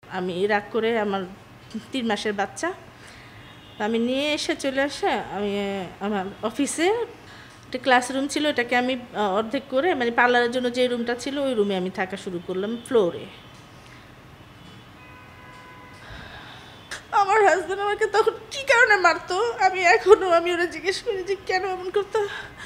আমি রাগ করে আমার 3 মাসের বাচ্চা আমি নিয়ে এসে চলে আসে আমি আমার অফিসে একটা ক্লাসরুম ছিল, এটাকে আমি অর্ধেক করে মানে পার্লারের জন্য যে রুমটা ছিল ওই রুমে আমি থাকা শুরু করলাম ফ্লোরে। আমার হাজব্যান্ড আমাকে তখন কী কারণে মারতো আমি ওরা জিজ্ঞেস করি যে কেন এমন করতো।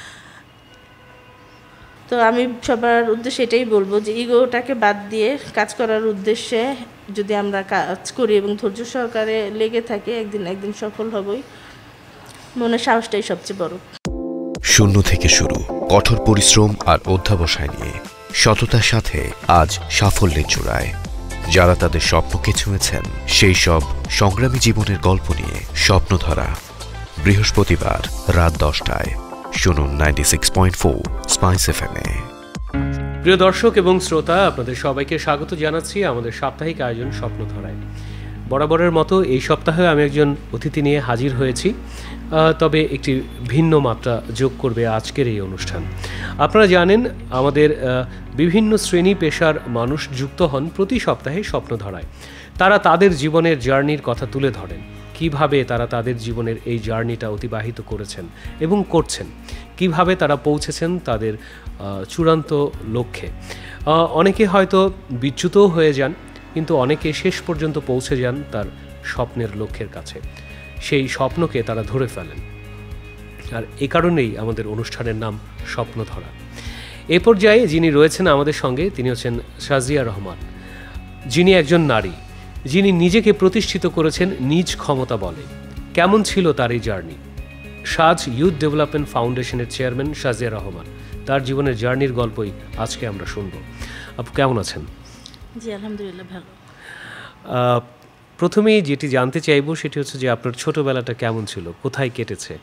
তো আমি সবার উদ্দেশ্যে এটাই বলবো যে ইগোটাকে বাদ দিয়ে কাজ করার উদ্দেশ্যে যদি আমরা কাজ করি এবং ধৈর্য সহকারে লেগে থাকি একদিন সফল হবই। মনের সাহসটাই সবচেয়ে বড়। শূন্য থেকে শুরু, কঠোর পরিশ্রম আর অধ্যবসায় নিয়ে সততার সাথে আজ সাফল্যের চূড়ায় যারা তাদের স্বপ্নকে ছুঁয়েছেন, সেই সব সংগ্রামী জীবনের গল্প নিয়ে স্বপ্নধারা বৃহস্পতিবার রাত 10টায় শুনুন 96.4 স্পাইস FM-এ। প্রিয় দর্শক এবং শ্রোতা, আপনাদের সবাইকে স্বাগত জানাচ্ছি আমাদের সাপ্তাহিক আয়োজন স্বপ্নধারায়। বরাবরের মতো এই সপ্তাহে আমি একজন অতিথি নিয়ে হাজির হয়েছি, তবে একটি ভিন্ন মাত্রা যোগ করবে আজকের এই অনুষ্ঠান। আপনারা জানেন আমাদের বিভিন্ন শ্রেণী পেশার মানুষ যুক্ত হন প্রতি সপ্তাহে স্বপ্নধারায়। তারা তাদের জীবনের জার্নির কথা তুলে ধরেন, কিভাবে তারা তাদের জীবনের এই জার্নিটা অতিবাহিত করেছেন এবং করছেন, কিভাবে তারা পৌঁছেছেন তাদের চূড়ান্ত লক্ষ্যে। অনেকে হয়তো বিচ্যুতও হয়ে যান, কিন্তু অনেকে শেষ পর্যন্ত পৌঁছে যান তার স্বপ্নের লক্ষ্যের কাছে। সেই স্বপ্নকে তারা ধরে ফেলেন, আর এ কারণেই আমাদের অনুষ্ঠানের নাম স্বপ্নধারা। এ পর্যায়ে যিনি রয়েছেন আমাদের সঙ্গে তিনি হচ্ছেন শাজিয়া রহমান, যিনি একজন নারী, যিনি নিজেকে প্রতিষ্ঠিত করেছেন নিজ ক্ষমতা বলে। কেমন ছিল তার এই জার্নি? সাজ ইউথ ডেভেলপমেন্ট ফাউন্ডেশনের চেয়ারম্যান শাজিয়া রহমান, তার জীবনের জার্নির গল্পই আজকে আমরা শুনব। আপু কেমন আছেন? জি আলহামদুলিল্লাহ ভালো। প্রথমেই যেটি জানতে চাইব সেটি হচ্ছে যে আপনার ছোটবেলাটা কেমন ছিল, কোথায় কেটেছে?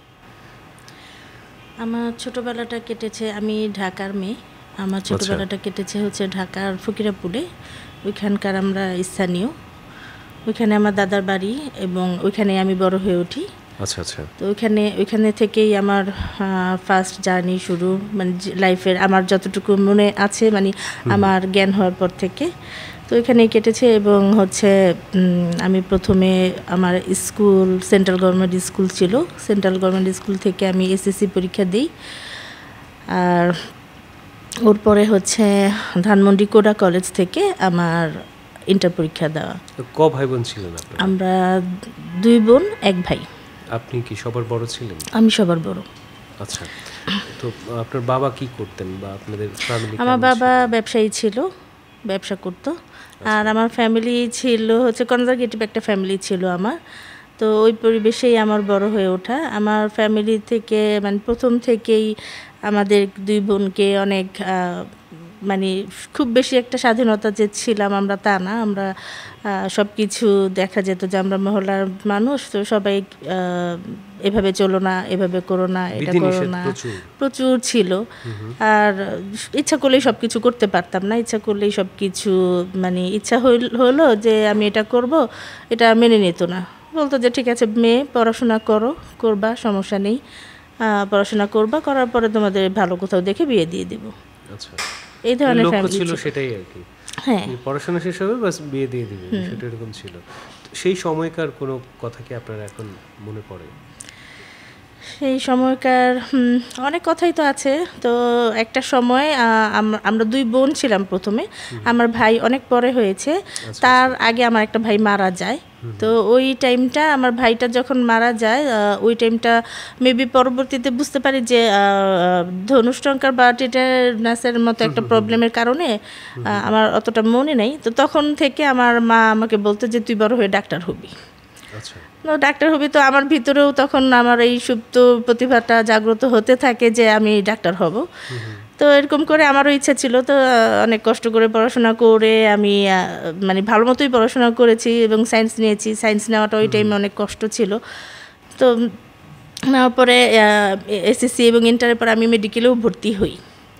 আমার ছোটবেলাটা কেটেছে, আমি ঢাকার মেয়ে। আমার ছোটবেলাটা কেটেছে হচ্ছে ঢাকার ফকিরাপুরে, ওইখানকার আমরা স্থানীয়, ওইখানে আমার দাদার বাড়ি এবং ওইখানে আমি বড় হয়ে উঠি। আচ্ছা আচ্ছা। তো ওইখানে থেকেই আমার ফার্স্ট জার্নি শুরু, মানে লাইফের আমার যতটুকু মনে আছে, মানে আমার জ্ঞান হওয়ার পর থেকে তো ওইখানেই কেটেছে। এবং হচ্ছে আমি প্রথমে আমার স্কুল সেন্ট্রাল গভর্নমেন্ট স্কুল ছিল, সেন্ট্রাল গভর্নমেন্ট স্কুল থেকে আমি এসএসসি পরীক্ষা দিই। আর ওর পরে হচ্ছে ধানমন্ডি কোডা কলেজ থেকে আমার ইন্টার পরীক্ষা দেওয়া। ক ভাই বোন ছিলেন আপনারা? আমরা 2 বোন 1 ভাই। আপনি কি সবার বড় ছিলেন? আমি সবার বড়। আচ্ছা, তো আপনার বাবা কি করতেন বা আপনাদের ফ্যামিলি? আমার বাবা ব্যবসায়ী ছিল, ব্যবসা করতো। আর আমার ফ্যামিলি ছিল হচ্ছে কনজারভেটিভ একটা ফ্যামিলি ছিল আমার। তো ওই পরিবেশেই আমার বড় হয়ে ওঠা। আমার ফ্যামিলি থেকে মানে প্রথম থেকেই আমাদের 2 বোনকে অনেক মানে খুব বেশি একটা স্বাধীনতা যে ছিলাম আমরা তা না। আমরা সব কিছু দেখা যেত যে আমরা মহল্লার মানুষ, তো সবাই এভাবে চলো না, এভাবে করো না, এটা করো না, প্রচুর ছিল। আর ইচ্ছা করলেই সব কিছু করতে পারতাম না, ইচ্ছা করলেই সব কিছু মানে ইচ্ছা হলো যে আমি এটা করব, এটা মেনে নিত না। বলতো যে ঠিক আছে মেয়ে, পড়াশোনা করবা, সমস্যা নেই, পড়াশোনা করবা, করার পরে তোমাদের ভালো কোথাও দেখে বিয়ে দিয়ে দেব। আচ্ছা, এই ধরনের লক্ষ্য ছিল সেটাই আর কি। হ্যাঁ, পড়াশোনা শেষ হবে বাস বিয়ে দিয়ে দিবে, সেটা এরকম ছিল। সেই সময়কার কোনো কথা কি আপনার এখন মনে পড়ে? সেই সময়কার অনেক কথাই তো আছে। তো একটা সময় আমরা 2 বোন ছিলাম প্রথমে, আমার ভাই অনেক পরে হয়েছে, তার আগে আমার একটা ভাই মারা যায়। তো ওই টাইমটা আমার ভাইটা যখন মারা যায়, ওই টাইমটা মেবি পরবর্তীতে বুঝতে পারি যে ধনুষ্টঙ্কার বা টিটানাসের মতো একটা প্রবলেমের কারণে আমার অতটা মনে নেই। তো তখন থেকে আমার মা আমাকে বলতো যে তুই বড় হয়ে ডাক্তার হবি। আচ্ছা, ডাক্তার হবি। তো আমার ভিতরেও তখন আমার এই সুপ্ত প্রতিভাটা জাগ্রত হতে থাকে যে আমি ডাক্তার হব। তো এরকম করে আমারও ইচ্ছা ছিল। তো অনেক কষ্ট করে পড়াশোনা করে আমি মানে ভালো মতোই পড়াশোনা করেছি এবং সায়েন্স নিয়েছি। সায়েন্স নেওয়াটা ওই টাইমে অনেক কষ্ট ছিল। তো নেওয়ার পরে এসএসসি এবং ইন্টারের পর আমি মেডিকেলেও ভর্তি হই।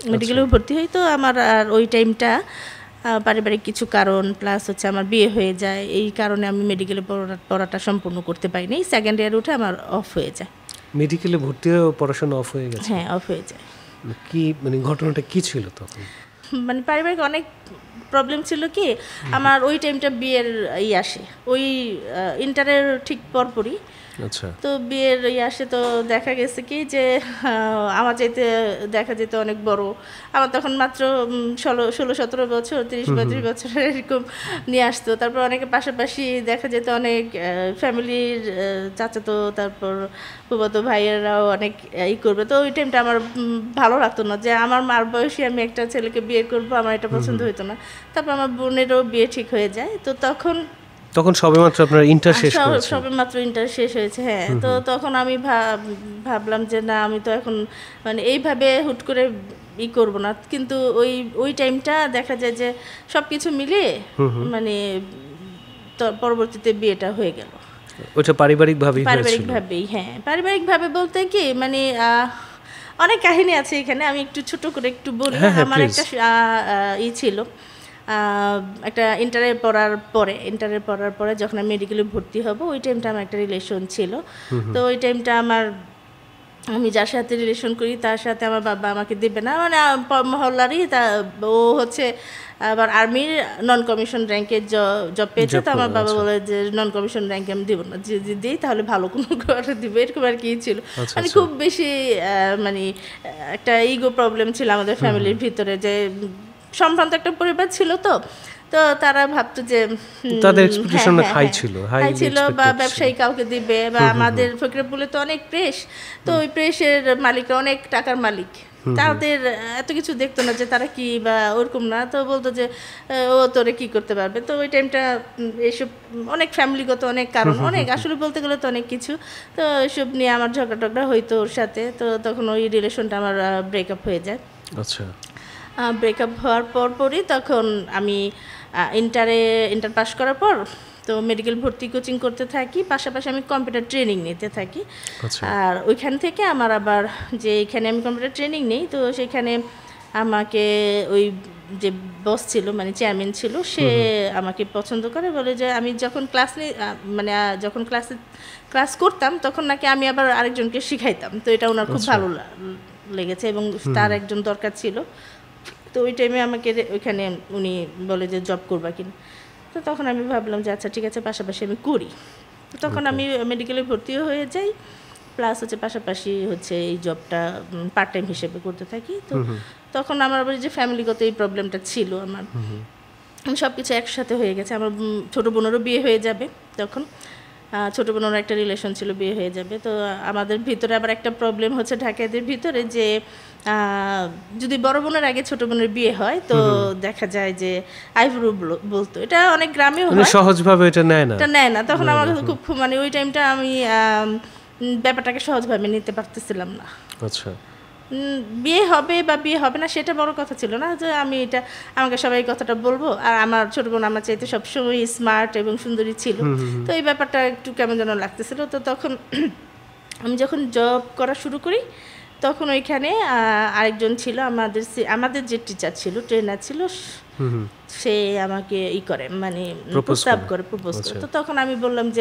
তো আমার আর ওই টাইমটা পারিবারিক কিছু কারণ প্লাস হচ্ছে আমার বিয়ে হয়ে যায়, এই কারণে আমি মেডিকেলে পড়াটা সম্পূর্ণ করতে পারিনি। সেকেন্ড ইয়ার উঠে আমার অফ হয়ে যায়। মেডিকেলে ভর্তি হয়ে পড়াশোনা অফ হয়ে গেছে? হ্যাঁ, অফ হয়ে যায়। কি মানে ঘটনাটা কি ছিল তখন? মানে পারিবারিক অনেক প্রবলেম ছিল কি আমার ওই টাইমটা বিয়ের আসে ওই ইন্টারের ঠিক পরপরই। আচ্ছা। তো বিয়ের আসে, তো দেখা গেছে কি যে আমার চাইতে দেখা যেত অনেক বড়। আমার তখন মাত্র 16-17 বছর, 30-32 বছর এরকম নিয়ে আসতো। তারপর অনেকে পাশাপাশি দেখা যেত অনেক ফ্যামিলির চাচাতো, তারপর ফুফাতো ভাইয়েরাও অনেক করবে। তো ওই টাইমটা আমার ভালো লাগতো না যে আমার মার বয়সী আমি একটা ছেলেকে বিয়ে করব, আমার এটা পছন্দ হতো না। তারপর আমার বোনেরও বিয়ে ঠিক হয়ে যায়। তো তখন সবেমাত্র আপনার ইন্টার শেষ হয়েছে? সবেমাত্র ইন্টার শেষ হয়েছে, হ্যাঁ। তো তখন আমি ভাবলাম যে না, আমি তো এখন মানে এইভাবে হুট করে করব না। কিন্তু ওই টাইমটা দেখা যায় যে সব কিছু মিলিয়ে মানে পরবর্তীতে বিয়েটা হয়ে গেল। ওটা পারিবারিকভাবেই? হ্যাঁ, পারিবারিকভাবে বলতে কি মানে অনেক কাহিনী আছে এখানে, আমি একটু ছোট করে একটু বলি। আমার একটা ছিল, একটা ইন্টারে পড়ার পরে যখন আমি মেডিকেলে ভর্তি হব, ওই টাইমটা আমার একটা রিলেশন ছিল। তো ওই টাইমটা আমি যার সাথে রিলেশন করি তার সাথে আমার বাবা আমাকে দেবে না, মানে মহল্লারই। ও হচ্ছে আবার আর্মির নন কমিশন র্যাঙ্কে জব পেয়েছে। তো আমার বাবা বলে যে নন কমিশন র্যাঙ্কে আমি দিব না, যদি দিই তাহলে ভালো কোনো ঘরে দিবে, এরকম আর কি ছিল। মানে খুব বেশি মানে একটা ইগো প্রবলেম ছিল আমাদের ফ্যামিলির ভিতরে, যে সম্ভ্রান্ত একটা পরিবার ছিল। তো তারা ভাবতো যে তাদের এক্সপেকটেশন হাই ছিল বা ব্যবসায়ী কাউকে দিবে, বা আমাদের ফকিরাপুরে তো অনেক প্রেস, তো ওই প্রেসের মালিকরা অনেক টাকার মালিক, তাদের এত কিছু দেখতো না যে তারা কি বা ওরকম না। তো বলতো যে ও তোরে কি করতে পারবে। তো ওই টাইমটা এইসব অনেক ফ্যামিলিগত অনেক কারণ, অনেক আসলে বলতে গেলে তো অনেক কিছু। তো এসব নিয়ে আমার ঝগড়া হইতো ওর সাথে। তো তখন ওই রিলেশনটা আমার ব্রেকআপ হয়ে যায়। আচ্ছা। ব্রেকআপ হওয়ার পরই তখন আমি ইন্টার পাস করার পর তো মেডিকেল ভর্তি কোচিং করতে থাকি, পাশাপাশি আমি কম্পিউটার ট্রেনিং নিতে থাকি। আর ওইখান থেকে আমার আবার যে এখানে আমি কম্পিউটার ট্রেনিং নেই, তো সেখানে আমাকে ওই যে বস ছিল মানে চেয়ারম্যান ছিল, সে আমাকে পছন্দ করে, বলে যে আমি যখন যখন ক্লাস করতাম তখন নাকি আমি আবার আরেকজনকে শিখাইতাম। তো এটা ওনার খুব ভালো লেগেছে এবং তার একজন দরকার ছিল। তো ওই টাইমে আমাকে ওইখানে উনি বলে যে জব করবা কিনা। তো তখন আমি ভাবলাম যে আচ্ছা ঠিক আছে, পাশাপাশি আমি করি। তো তখন আমি মেডিকেলে ভর্তিও হয়ে যাই, প্লাস হচ্ছে পাশাপাশি হচ্ছে এই জবটা পার্ট টাইম হিসেবে করতে থাকি। তো তখন আমার আবার যে ফ্যামিলিগত এই প্রবলেমটা ছিল, আমার সব কিছু একসাথে হয়ে গেছে। আমার ছোটো বোনেরও বিয়ে হয়ে যাবে, তখন ছোটো বোনের একটা রিলেশন ছিল, বিয়ে হয়ে যাবে। তো আমাদের ভিতরে আবার একটা প্রবলেম হচ্ছে ঢাকাদের ভিতরে, যে যদি বড় বোনের আগে ছোট বোনের বিয়ে হয় তো দেখা যায় যে আইব্রু বলতো, এটা অনেক গ্রামেও হয়, সহজভাবে এটা নেয় না। তখন আমার খুব মানে ওই টাইমটা আমি ব্যাপারটাকে সহজভাবে নিতে পারতেছিলাম না। আচ্ছা। বিয়ে হবে বা বিয়ে হবে না সেটা বড় কথা ছিল না, যে আমি এটা আমাকে সবাই কথাটা বলবো। আর আমার ছোট বোন আমার চাইতে সবসময় স্মার্ট এবং সুন্দরী ছিল, তো এই ব্যাপারটা একটু কেমন যেন লাগতেছিল। তো তখন আমি যখন জব করা শুরু করি তখন ওইখানে আরেকজন ছিল, আমাদের যে টিচার ছিল, ট্রেনার ছিল, সে আমাকে করে মানে প্রপোজ করে। তো তখন আমি বললাম যে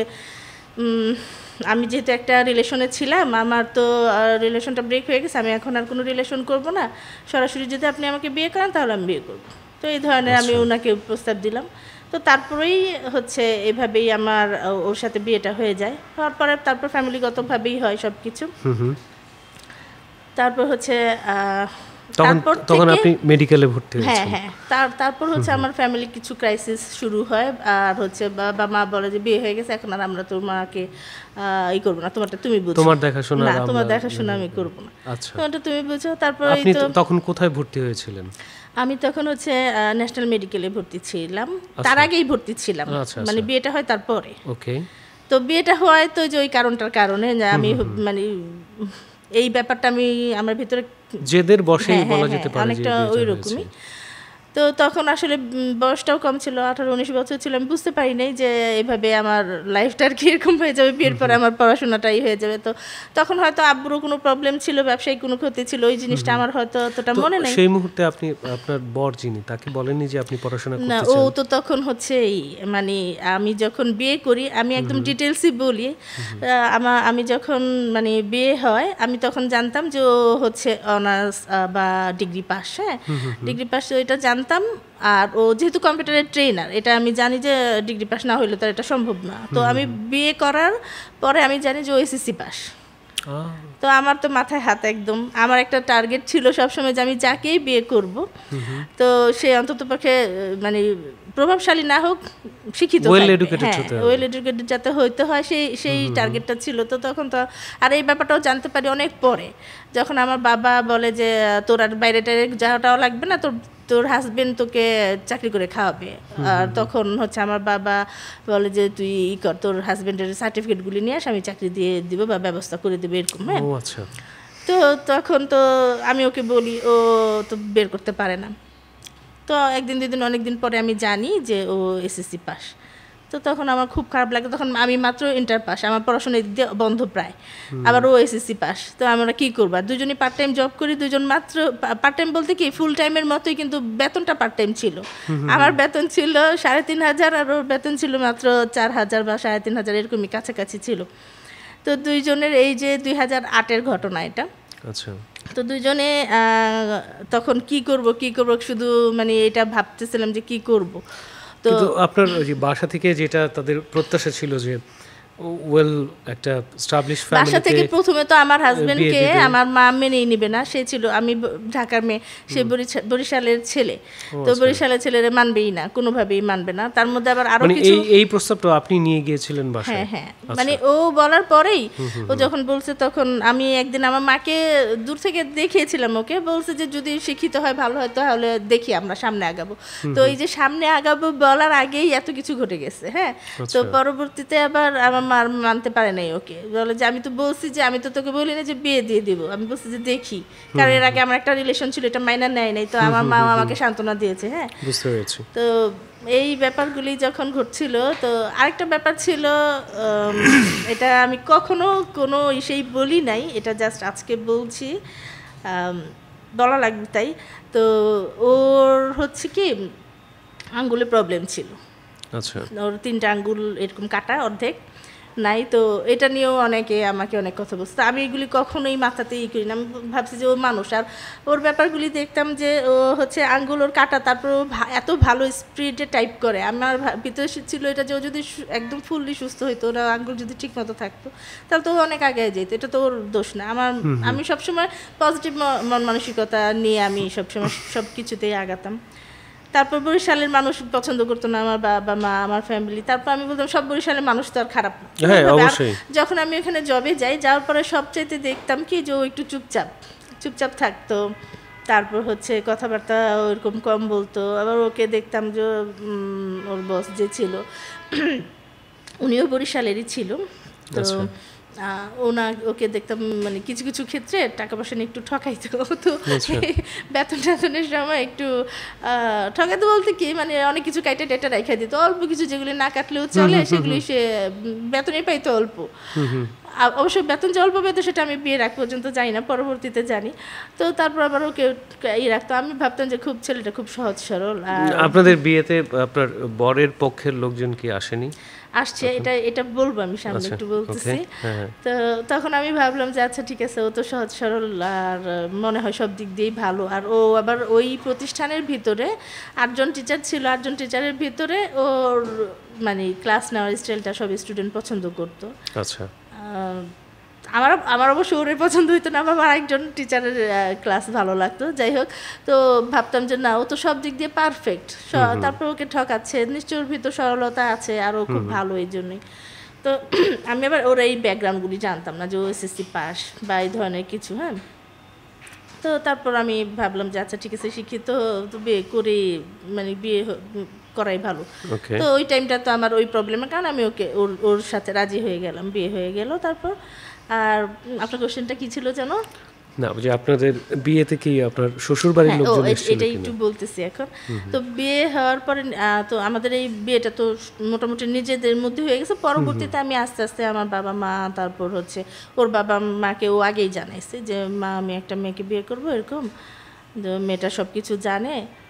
আমি যেহেতু একটা রিলেশনে ছিলাম, আমার তো রিলেশনটা ব্রেক হয়ে গেছে, আমি এখন আর কোনো রিলেশন করব না, সরাসরি যদি আপনি আমাকে বিয়ে করেন তাহলে আমি বিয়ে করব। তো এই ধরনের আমি ওনাকে প্রস্তাব দিলাম। তো তারপরেই হচ্ছে এভাবেই আমার ওর সাথে বিয়েটা হয়ে যায়। হওয়ার পরে তারপর ফ্যামিলিগতভাবেই হয় সব কিছু। তারপর হচ্ছে তখন আপনি মেডিকেলে ভর্তি হয়েছেন? হ্যাঁ, তারপর হচ্ছে আমার ফ্যামিলি কিছু ক্রাইসিস শুরু হয়। আর হচ্ছে বাবা মা বলে যে বিয়ে হয়ে গেছে, এখন আর আমরা তোমাকে করবো না, তোমারটা তুমি বুঝো, তোমার দেখাশোনা আমি করবো না, আচ্ছা তোমারটা তুমি বুঝো। তারপর আপনি তখন কোথায় ভর্তি হয়েছিলেন? আমি তখন হচ্ছে ন্যাশনাল মেডিকেলে ভর্তি ছিলাম, তার আগেই ভর্তি ছিলাম, মানে বিয়েটা হয় তারপরে। ওকে। তো বিয়েটা হয় তো যে ওই কারণটার কারণে আমি মানে এই ব্যাপারটা আমি আমার ভিতরে জেদের বশেই বলা যেতে পারে, অনেকটা ওই রকমই। তো তখন আসলে বয়সটাও কম ছিল, 18-19 বছর ছিল, আমি বুঝতে পারি নাই যে এভাবে আমার লাইফটা আর কি এরকম হয়ে যাবে, বিয়ের পরে আমার পড়াশোনাটাই হয়ে যাবে। তো তখন হয়তো আব্বুরও কোনো প্রবলেম ছিল, ব্যবসায়িক কোনো ক্ষতি ছিল, ওই জিনিসটা আমার হয়তো অতটা মনে নেই। সেই মুহূর্তে আপনি আপনার বর যিনি, তাকে বলেননি যে আপনি পড়াশোনা করতে চান? না, ও তো তখন হচ্ছে মানে আমি যখন বিয়ে করি, আমি একদম ডিটেলসই বলি, আমি যখন মানে বিয়ে হয় আমি তখন জানতাম যে ও হচ্ছে অনার্স বা ডিগ্রি পাস। হ্যাঁ, ডিগ্রি পাস, ওইটা জানতাম। জানতাম, আর ও যেহেতু কম্পিউটারের ট্রেনার, এটা আমি জানি যে ডিগ্রি পাস না হইলে তার এটা সম্ভব না। তো আমি বিয়ে করার পরে আমি জানি যে ও এসএসসি পাস। তো আমার তো মাথায় হাত একদম, আমার একটা টার্গেট ছিল সবসময় যে আমি যাকেই বিয়ে করব তো সে অন্তত পক্ষে মানে প্রভাবশালী না হোক, শিক্ষিত, ওয়েল এডুকেটেড যাতে হইতে হয়, সেই টার্গেটটা ছিল। তো তখন তো আর এই ব্যাপারটাও জানতে পারি অনেক পরে, যখন আমার বাবা বলে যে তোর আর বাইরে টাইরে যাওয়াটাও লাগবে না, তোর হাজবেন্ড তোকে চাকরি করে খাওয়াবে। আর তখন হচ্ছে আমার বাবা বলে যে তুই কর, তোর হাজবেন্ডের সার্টিফিকেটগুলি নিয়ে আস, আমি চাকরি দিয়ে দিব বা ব্যবস্থা করে দেবো এরকম। হ্যাঁ, তো তখন তো আমি ওকে বলি, ও তো বের করতে পারে না। তো একদিন দুদিন অনেকদিন পরে আমি জানি যে ও এসএসসি পাস। তো তখন আমার খুব খারাপ লাগে, তখন আমি মাত্র ইন্টার পাস, আমার পড়াশোনা বন্ধ প্রায়, আবার ও এসএসসি পাস। তো আমরা কী করবো, দুজনই পার্ট টাইম জব করি, দুজন মাত্র পার্ট টাইম বলতে কি ফুল টাইমের মতোই, কিন্তু বেতনটা পার্ট টাইম ছিল। আমার বেতন ছিল 3,500 আর ওর বেতন ছিল মাত্র 4,000 বা 3,500 এরকমই কাছাকাছি ছিল। তো দুইজনের এই যে 2008-এর ঘটনা এটা। আচ্ছা। তো দুইজনে তখন কি করব শুধু মানে এটা ভাবতেছিলাম যে কি করব। তো আপনার ওই যে বাসা থেকে যেটা তাদের প্রত্যাশা ছিল যে ওয়েল একটা এস্টাবলিশ ফ্যামিলিতে, বাসা থেকে প্রথমে তো আমার হাজবেন্ডকে আমার মা মেনেই নেবে না, সে ছিল, আমি ঢাকার মেয়ে, সে বরিশালের ছেলে। তো বরিশালের ছেলেরা মানবেই না, কোনোভাবেই মানবে না। তার মধ্যে আবার আরো কিছু, এই প্রস্তাবটা আপনি নিয়ে গিয়েছিলেন বাসায়? হ্যাঁ হ্যাঁ, মানে ও বলার পরেই ও যখন বলছে, তখন আমি একদিন আমার মাকে দূর থেকে দেখিয়েছিলাম, ওকে বলছে যে যদি শিক্ষিত হয় ভালো হয়, তাহলে দেখি আমরা সামনে আগাবো। তো এই যে সামনে আগাবো বলার আগেই এত কিছু ঘটে গেছে। হ্যাঁ, তো পরবর্তীতে আবার আমার মা মানতে পারে নাই, ওকে বলে যে আমি তো বলছি যে আমি তো তোকে বলি না যে বিয়ে দিয়ে দিব, আমি বলছি যে দেখি, কারণ এর আগে আমার একটা রিলেশন ছিল, এটা মাইনা নেয় নাই। তো আমার মা আমাকে সান্ত্বনা দিয়েছে। হ্যাঁ, বুঝতে পেরেছি। তো এই ব্যাপারগুলি যখন ঘটছিল, তো আরেকটা ব্যাপার ছিল, এটা আমি কখনো কোনো ইসেই বলি নাই, এটা জাস্ট আজকে বলছি, বলা লাগবে তাই। তো ওর হচ্ছে কি আঙ্গুলে প্রবলেম ছিল। আচ্ছা, ওর 3টা আঙ্গুল এরকম কাটা, অর্ধেক নাই। তো এটা নিয়েও অনেকে আমাকে অনেক কথা বলছে, আমি এগুলি কখনোই মাথাতেই করি না। আমি ভাবছি যে ও মানুষ, আর ওর ব্যাপারগুলি দেখতাম যে ও হচ্ছে আঙ্গুল ওর কাটা, তারপর এত ভালো স্পিডে টাইপ করে। আমার ভিতরে ছিল এটা যে ও যদি একদম ফুললি সুস্থ হইতো, ওরা আঙ্গুল যদি ঠিক মতো থাকতো, তাহলে তো ও অনেক আগে যেত। এটা তো ওর দোষ না। আমি সবসময় পজিটিভ মন মানসিকতা নিয়ে আমি সবসময় সব কিছুতেই আগাতাম। তারপর বরিশালের মানুষ পছন্দ করতো না, আমার বাবা মা, আমার ফ্যামিলি। তারপর আমি বলতাম সব বরিশালের মানুষ তো আর খারাপ না। যখন আমি ওখানে জবে যাই, যাওয়ার পরে সবচাইতে দেখতাম কি যে ও একটু চুপচাপ থাকতো, তারপর হচ্ছে কথাবার্তা ওইরকম কম বলতো। আবার ওকে দেখতাম যে ওর বস যে ছিল উনিও বরিশালেরই ছিল। তো ওকে দেখতাম মানে কিছু কিছু ক্ষেত্রে টাকা পয়সা নিয়ে একটু ঠকাইতো। তো বেতনের সময় একটু ঠকাইতো বলতে কি, মানে অনেক কিছু কাইটা টেটা রাখা দিত, অল্প কিছু যেগুলি না কাটলেও চলে সেগুলি সে বেতনে পাইতো অল্প। অবশ্য বেতন যে অল্প পেতো সেটা আমি বিয়ের আগ পর্যন্ত জানি না, পরবর্তীতে জানি। তো তারপর আবার ওকে রাখতো। আমি ভাবতাম যে খুব ছেলেটা খুব সহজ সরল। আপনাদের বিয়েতে আপনার বরের পক্ষের লোকজন কি আসেনি? আসছে, এটা বলবো আমি সামনে, একটু বলতেছি। তো তখন আমি ভাবলাম যে আচ্ছা ঠিক আছে, ও তো সহজ সরল আর মনে হয় সব দিক দিয়েই ভালো। আর ও আবার ওই প্রতিষ্ঠানের ভিতরে 8জন টিচার ছিল, 8জন টিচারের ভিতরে ওর মানে ক্লাস নেওয়ার স্টাইলটা সব স্টুডেন্ট পছন্দ করতো। আচ্ছা, আমার অবশ্য ওরে পছন্দ হইতো না, আমার আরেকজন টিচারের ক্লাস ভালো লাগতো। যাই হোক, তো ভাবতাম যে না, ও তো সব দিক দিয়ে পারফেক্ট। তারপর ওকে ঠকাচ্ছে, নিশ্চয় ওর ভিতর সরলতা আছে, আর ও খুব ভালো এই জন্যই। তো আমি আবার ওর এই ব্যাকগ্রাউন্ডগুলি জানতাম না যে ও এসএসসি পাস বা এই ধরনের কিছু। হ্যাঁ, তো তারপর আমি ভাবলাম যে আচ্ছা ঠিক আছে, শিক্ষিত তো বিয়ে করে মানে বিয়ে করাই ভালো। তো ওই টাইমটা তো আমার ওই প্রবলেমের কারণে আমি ওর সাথে রাজি হয়ে গেলাম, বিয়ে হয়ে গেল। তারপর আর আপনার কোশ্চেনটা কি ছিল জানো? না, যে আপনাদের বিয়েতে কি আপনার শ্বশুর বাড়ির লোকজন এসেছিল? এটা একটু বলতেছি এখন। তো বিয়ে হওয়ার পরে তো আমাদের এই বিয়েটা তো মোটামুটি নিজেদের মধ্যে হয়ে গেছে। পরবর্তীতে আমি আস্তে আস্তে আমার বাবা মা, তারপর হচ্ছে ওর বাবা মাকে ও আগেই জানাইছে যে মা আমি একটা মেয়েকে বিয়ে করবো এরকম, মেয়েটা সব কিছু জানে।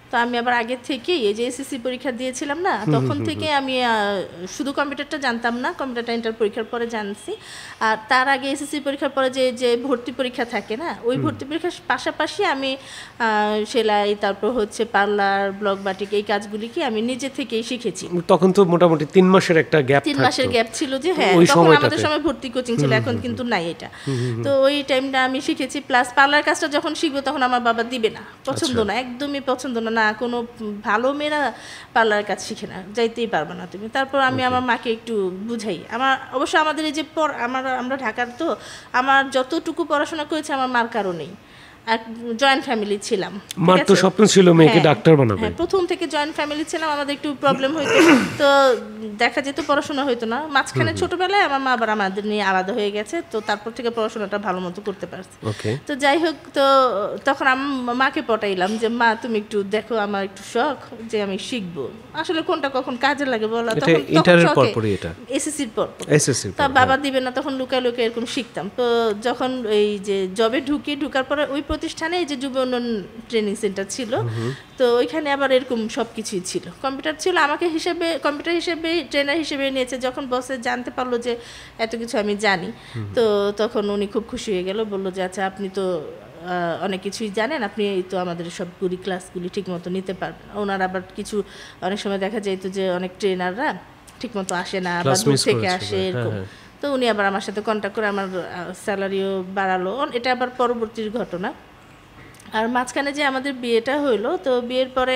তো আমি আবার আগে থেকেই এই যে এসএসসি পরীক্ষা দিয়েছিলাম না, তখন থেকে আমি শুধু কম্পিউটারটা জানতাম না, কম্পিউটারটা ইন্টার পরীক্ষার পরে জানছি। আর তার আগে এসএসসি পরীক্ষার পরে যে যে ভর্তি পরীক্ষা থাকে না, ওই ভর্তি পরীক্ষার পাশাপাশি আমি সেলাই, তারপর হচ্ছে পার্লার, ব্লক বাটিক, এই কাজগুলি কি আমি নিজে থেকেই শিখেছি। তখন তো মোটামুটি 3 মাসের একটা গ্যাপ 3 মাসের গ্যাপ ছিল যে, হ্যাঁ তখন আমাদের সময় ভর্তি কোচিং ছিল, এখন কিন্তু নাই এটা। তো ওই টাইমটা আমি শিখেছি। প্লাস পার্লার কাজটা যখন শিখবো তখন আমার বাবা দিবে না, পছন্দ না, একদমই পছন্দ না, কোনো ভালো মেয়েরা পার্লার কাজ শিখে না, যাইতেই পারবে না তুমি। তারপর আমি আমার মাকে একটু বুঝাই। অবশ্য আমাদের এই যে আমরা ঢাকার, তো আমার যতটুকু পড়াশোনা করেছে আমার মার কারণেই। এক জয়েন্ট ফ্যামিলি ছিলাম, মার তো স্বপ্ন ছিল মেয়েকে ডাক্তার বানাবে। হ্যাঁ, প্রথম থেকে জয়েন্ট ফ্যামিলি ছিলাম, আমাদের একটু প্রবলেম হইতো, তো দেখা যেত পড়াশোনা হইতো না। মাঝখানে ছোটবেলায় আমার মা আবার আমাদের নিয়ে আলাদা হয়ে গেছে, তো তারপর থেকে পড়াশোনাটা ভালো মতো করতে পারছি। তো যাই হোক, তো তখন আমি মাকে পটাইলাম যে মা তুমি একটু দেখো, আমার একটু শখ যে আমি শিখবো, আসলে কোনটা কখন কাজে লাগে বলা। তখন এসএসসির পর তা বাবা দিবে না, তখন লুকায় লুকায় এরকম শিখতাম। তো যখন এই যে জবে ঢুকার পরে ওই প্রতিষ্ঠানে এই যে যুব উন্নয়ন ট্রেনিং সেন্টার ছিল, তো ওইখানে আবার এরকম সব কিছুই ছিল, কম্পিউটার ছিল। আমাকে কম্পিউটার হিসেবে ট্রেনার হিসেবে নিয়েছে। যখন বসে জানতে পারলো যে এত কিছু আমি জানি, তো তখন উনি খুব খুশি হয়ে গেল, বললো যে আচ্ছা আপনি তো অনেক কিছুই জানেন, আপনি তো আমাদের সবগুলি ক্লাসগুলি ঠিকমতো নিতে পারবেন। ওনার আবার কিছু অনেক সময় দেখা যেত যে অনেক ট্রেনাররা ঠিকমতো আসে না বা দূর থেকে আসে এরকম, তো উনি আবার আমার সাথে কন্ট্যাক্ট করে আমার স্যালারিও বাড়ালো। এটা আবার পরবর্তীর ঘটনা। আর মাঝখানে যে আমাদের বিয়েটা হইলো, তো বিয়ের পরে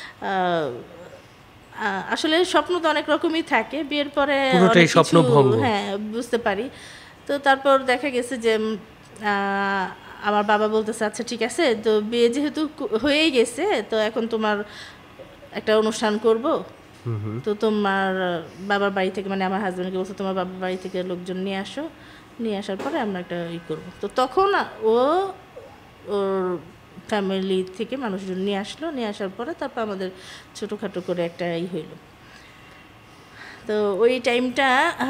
আসলে স্বপ্ন তো অনেক রকমই থাকে, বিয়ের পরে হ্যাঁ বুঝতে পারি। তো তারপর দেখা গেছে যে আমার বাবা বলতেছে আচ্ছা ঠিক আছে, তো বিয়ে যেহেতু হয়েই গেছে, তো এখন তোমার একটা অনুষ্ঠান করব, তো তোমার বাবার বাড়ি থেকে, মানে আমার হাজব্যান্ডকে বলছে তোমার বাবার বাড়ি থেকে লোকজন নিয়ে আসো, নিয়ে আসার পরে আমরা একটা করবো। তো তখন ওর ফ্যামিলি থেকে মানুষজন নিয়ে আসলো, নিয়ে আসার পরে তারপর আমাদের ছোটোখাটো করে একটা হইল। তো ওই টাইমটা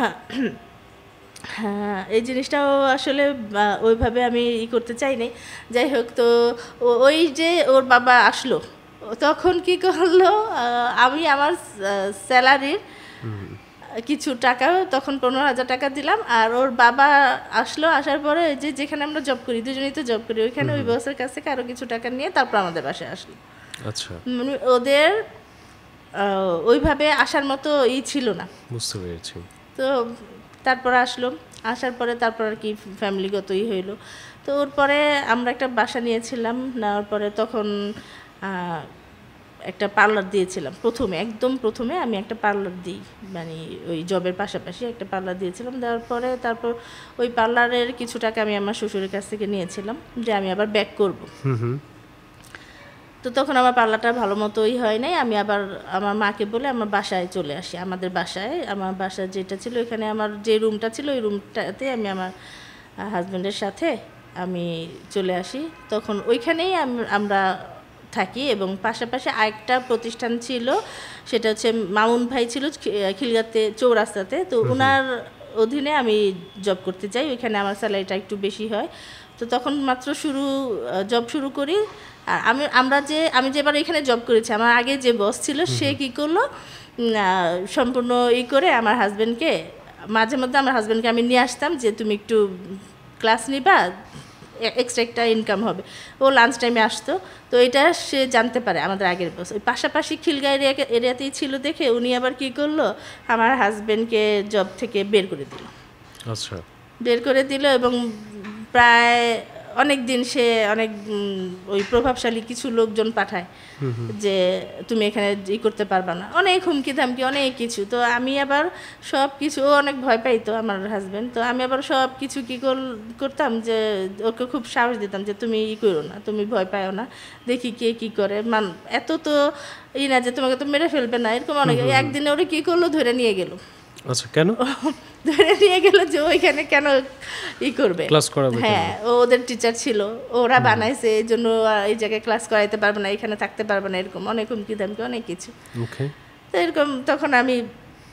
হ্যাঁ, এই জিনিসটাও আসলে ওইভাবে আমি করতে চাইনি। যাই হোক, তো ওই যে ওর বাবা আসলো, তখন কি করলো, আমি আমার স্যালারির কিছু টাকা, তখন 15,000 টাকা দিলাম। আর ওর বাবা আসলো, আসার পরে যে যেখানে আমরা জব করি, দুজনেই তো জব করি, ওইখানে ওই বসের কাছ থেকে আরও কিছু টাকা নিয়ে তারপর আমাদের বাসায় আসলো। আচ্ছা, মানে ওদের ওইভাবে আসার মতো ছিল না, বুঝতে পেরেছি। তো তারপর আসলো, আসার পরে তারপর আর কি ফ্যামিলিগতই হইলো। তো ওর পরে আমরা একটা বাসা নিয়েছিলাম, নেওয়ার পরে তখন একটা পার্লার দিয়েছিলাম। একদম প্রথমে আমি একটা পার্লার দিই, মানে ওই জবের পাশাপাশি একটা পার্লার দিয়েছিলাম। দেওয়ার পরে তারপর ওই পার্লারের কিছু টাকা আমি আমার শ্বশুরের কাছ থেকে নিয়েছিলাম যে আমি আবার ব্যাক করব। তো তখন আমার পার্লারটা ভালো মতোই হয় নাই, আমি আবার আমার মাকে বলে আমার বাসায় চলে আসি। আমাদের বাসায়, আমার বাসা যেটা ছিল, এখানে আমার যে রুমটা ছিল, ওই রুমটাতে আমি আমার হাজব্যান্ডের সাথে আমি চলে আসি। তখন ওইখানেই আমরা থাকি, এবং পাশাপাশি আরেকটা প্রতিষ্ঠান ছিল, সেটা হচ্ছে মামুন ভাই ছিল খিলগাতে চৌরাস্তাতে, তো ওনার অধীনে আমি জব করতে যাই। ওইখানে আমার স্যালারিটা একটু বেশি হয়। তো তখন মাত্র জব শুরু করি। আর আমি যে এবার এখানে জব করেছি, আমার আগে যে বস ছিল সে কী করলো, সম্পূর্ণ করে আমার হাজব্যান্ডকে, মাঝে মধ্যে আমার হাজব্যান্ডকে আমি নিয়ে আসতাম যে তুমি একটু ক্লাস নিবা, এক্সট্রা একটা ইনকাম হবে। ও লাঞ্চ টাইমে আসতো, তো এটা সে জানতে পারে আমাদের আগের বস। ওই পাশাপাশি খিলগা এরিয়াতেই ছিল দেখে উনি আবার কী করলো, আমার হাজব্যান্ডকে জব থেকে বের করে দিল। আচ্ছা, বের করে দিল, এবং প্রায় অনেক দিন সে অনেক ওই প্রভাবশালী কিছু লোকজন পাঠায় যে তুমি এখানে করতে পারবা না, অনেক হুমকি ধামকি, অনেক কিছু। তো আমি আবার সব কিছু, ও অনেক ভয় পাইতো আমার হাজব্যান্ড, তো আমি আবার সব কিছু কী করতাম যে ওকে খুব সাহস দিতাম যে তুমি করো না, তুমি ভয় পাও না, দেখি কে কী করে, এত তো না যে তোমাকে তো মেরে ফেলবে না, এরকম অনেক। একদিনে ওরা কী করলো, ধরে নিয়ে গেল। আচ্ছা, কেন ধরে নিয়ে গেল যে ওইখানে কেন করবে, ক্লাস করাবে? হ্যাঁ, ওদের টিচার ছিল, ওরা বানাইছে, এই জন্য এই জায়গায় ক্লাস করাইতে পারবে না, এখানে থাকতে পারবে না, এরকম অনেক হুমকি ধামকি, অনেক কিছু। তো এরকম তখন আমি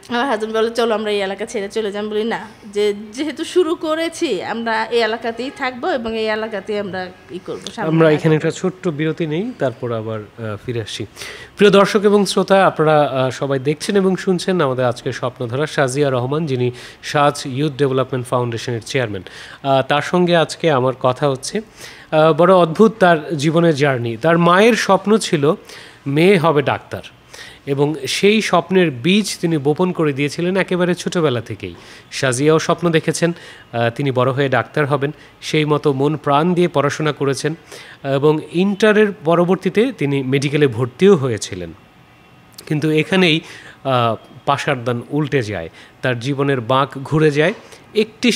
আমার হাজবেন্ড বলে চলো আমরা এই এলাকা ছেড়ে চলে যাই। বলি না, যেহেতু শুরু করেছি আমরা এই এলাকাতেই থাকবো এবং এই এলাকাতেই আমরা করবো। আমরা এখানে একটা ছোট্ট বিরতি নেই, তারপর আবার ফিরে আসছি। প্রিয় দর্শক এবং শ্রোতা, আপনারা সবাই দেখছেন এবং শুনছেন আমাদের আজকের স্বপ্নধারা সাজিয়া রহমান, যিনি সাজ ইউথ ডেভেলপমেন্ট ফাউন্ডেশনের চেয়ারম্যান। তার সঙ্গে আজকে আমার কথা হচ্ছে। বড় অদ্ভুত তার জীবনের জার্নি। তার মায়ের স্বপ্ন ছিল মেয়ে হবে ডাক্তার, এবং সেই স্বপ্নের বীজ তিনি বপন করে দিয়েছিলেন একেবারে ছোটোবেলা থেকেই। সাজিয়াও স্বপ্ন দেখেছেন তিনি বড় হয়ে ডাক্তার হবেন, সেই মতো মন প্রাণ দিয়ে পড়াশোনা করেছেন এবং ইন্টারের পরবর্তীতে তিনি মেডিকেলে ভর্তিও হয়েছিলেন। কিন্তু এখানেই পাশারদান উল্টে যায়, তার জীবনের বাঁক ঘুরে যায় একটি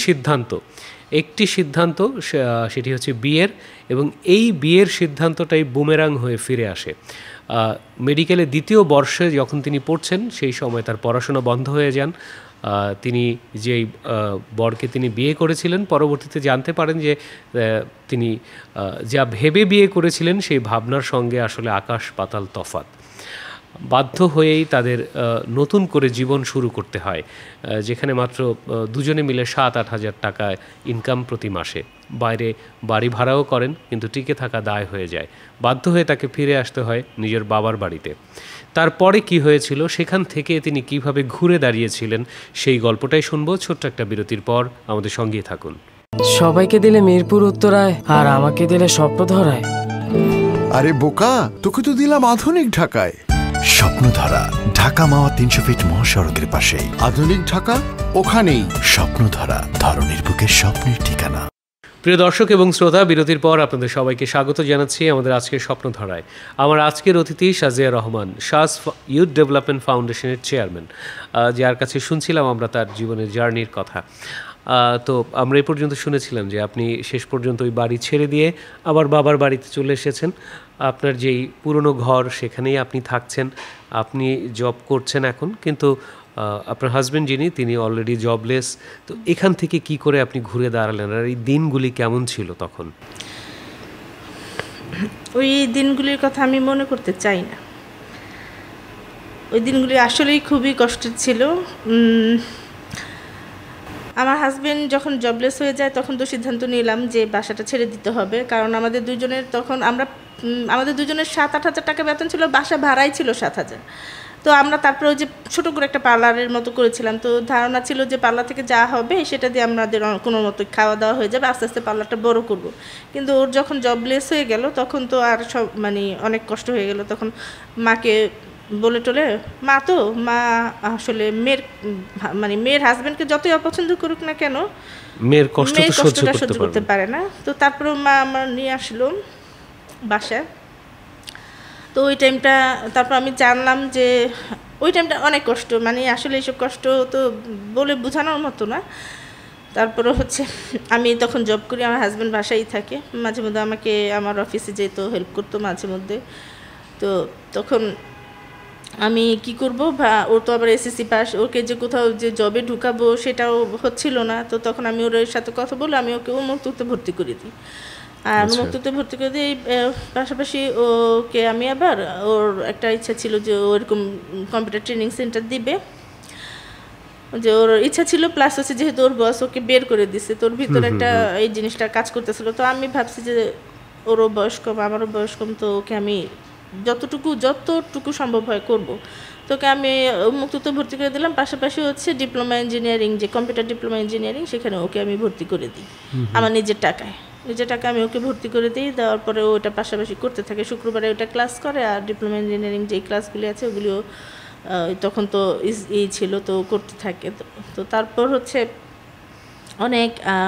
সিদ্ধান্ত, সেটি হচ্ছে বিয়ের, এবং এই বিয়ের সিদ্ধান্তটাই বুমেরাং হয়ে ফিরে আসে। মেডিকেলে দ্বিতীয় বর্ষে যখন তিনি পড়ছেন সেই সময় তার পড়াশোনা বন্ধ হয়ে যান। তিনি যেই বরকে তিনি বিয়ে করেছিলেন পরবর্তীতে জানতে পারেন যে তিনি যা ভেবে বিয়ে করেছিলেন সেই ভাবনার সঙ্গে আসলে আকাশ পাতাল তফাৎ। বাধ্য হয়েই তাদের নতুন করে জীবন শুরু করতে হয়, যেখানে মাত্র দুজনে মিলে 7-8 হাজার টাকা ইনকাম প্রতি মাসে। বাইরে বাড়ি ভাড়াও করেন, কিন্তু টিকে থাকা দায় হয়ে যায়। বাধ্য হয়ে তাকে ফিরে আসতে হয় নিজের বাবার বাড়িতে। তারপরে কি হয়েছিল, সেখান থেকে তিনি কিভাবে ঘুরে দাঁড়িয়েছিলেন, সেই গল্পটাই শুনবো ছোট্ট একটা বিরতির পর। আমাদের সঙ্গেই থাকুন। সবাইকে দিলে মিরপুর উত্তরায়, আর আমাকে দিলে স্বপ্নধারায়। আরে বোকা, তোকে তো দিলাম আধুনিক ঢাকায়। স্বপ্নধারা, ঢাকা মাওয়া 300 ফিট মহাসড়কের পাশেই। আধুনিক ঢাকা ওখানেই। স্বপ্নধারা, ধরনীর বুকের স্বপ্নের ঠিকানা। প্রিয় দর্শক এবং শ্রোতা, বিরতির পর আপনাদের সবাইকে স্বাগত জানাচ্ছি আমাদের আজকের স্বপ্নধারায়। আমার আজকের অতিথি সাজিয়া রহমান, সাজ ইউথ ডেভেলপমেন্ট ফাউন্ডেশনের চেয়ারম্যান, যার কাছে শুনছিলাম আমরা তার জীবনের জার্নির কথা। তো আমরা এই পর্যন্ত শুনেছিলাম যে আপনি শেষ পর্যন্ত ওই বাড়ি ছেড়ে দিয়ে আবার বাবার বাড়িতে চলে এসেছেন। আপনার যেই পুরনো ঘর সেখানেই আপনি থাকছেন, আপনি জব করছেন এখন, কিন্তু আপনার হাজব্যান্ড যিনি তিনি অলরেডি জবলেস। তো এখান থেকে কি করে আপনি ঘুরে দাঁড়ালেন, আর এই দিনগুলি কেমন ছিল তখন? ওই দিনগুলির কথা আমি মনে করতে চাই না। ওই দিনগুলি আসলেই খুবই কষ্টের ছিল। আমার হাজব্যান্ড যখন জবলেস হয়ে যায় তখন তো সিদ্ধান্ত নিলাম যে বাসাটা ছেড়ে দিতে হবে, কারণ আমাদের দুজনের 7-8 হাজার টাকা বেতন ছিল, বাসা ভাড়াই ছিল 7 হাজার। তো আমরা তারপরে ওই যে ছোটো করে একটা পার্লারের মতো করেছিলাম, তো ধারণা ছিল যে পার্লার থেকে যা হবে সেটা দিয়ে আমাদের কোনো মতো খাওয়া দাওয়া হয়ে যাবে, আস্তে আস্তে পার্লারটা বড় করব। কিন্তু ওর যখন জবলেস হয়ে গেল তখন তো আর সব অনেক কষ্ট হয়ে গেল। তখন মাকে বলে টোলে, মা আসলে মেয়ের হাজব্যান্ডকে যতই অপছন্দ করুক না কেন, মেয়ের কষ্টটা সহ্য করতে পারে না। তো তারপরে মা আমার নিয়ে আসলো বাসায়। তো ওই টাইমটা তারপর আমি জানলাম যে ওই টাইমটা অনেক কষ্ট, আসলে এইসব কষ্ট তো বলে বোঝানোর মতো না। তারপরে আমি তখন জব করি, আমার হাজব্যান্ড বাসায় থাকে, মাঝে মধ্যে আমাকে আমার অফিসে যেত, হেল্প করতো মাঝে মধ্যে। তো তখন আমি কি করব, ওর তো আবার এসএসসি পাস, ওকে যে কোথাও যে জবে ঢুকাবো সেটাও হচ্ছিল না। তো তখন আমি ওর সাথে কথা বলে আমি ওকে উন্মুক্ততে ভর্তি করে দিই। আর উন্মুক্ততে ভর্তি করে দিই, পাশাপাশি ওকে আমি আবার, ওর একটা ইচ্ছা ছিল যে ওরকম কম্পিউটার ট্রেনিং সেন্টার দিবে, যে ওর ইচ্ছা ছিল। প্লাস যেহেতু ওর বস ওকে বের করে দিছে, তোর ভিতরে একটা এই জিনিসটা কাজ করতেছিল। তো আমি ভাবছি যে ওরও বয়স কম, আমারও বয়স কম, তো ওকে আমি যতটুকু সম্ভব হয় করব। তোকে আমি উন্মুক্ততে ভর্তি করে দিলাম। পাশাপাশি ডিপ্লোমা ইঞ্জিনিয়ারিং, যে কম্পিউটার ডিপ্লোমা ইঞ্জিনিয়ারিং, সেখানে ওকে আমি ভর্তি করে দিই আমার নিজের টাকায় আমি ওকে ভর্তি করে দিই। দেওয়ার পরে ওটা পাশাপাশি করতে থাকে, শুক্রবারে ওটা ক্লাস করে, আর ডিপ্লোমা ইঞ্জিনিয়ারিং যেই ক্লাসগুলি আছে ওগুলিও তখন তো এই ছিল, তো করতে থাকে। তো তারপর অনেক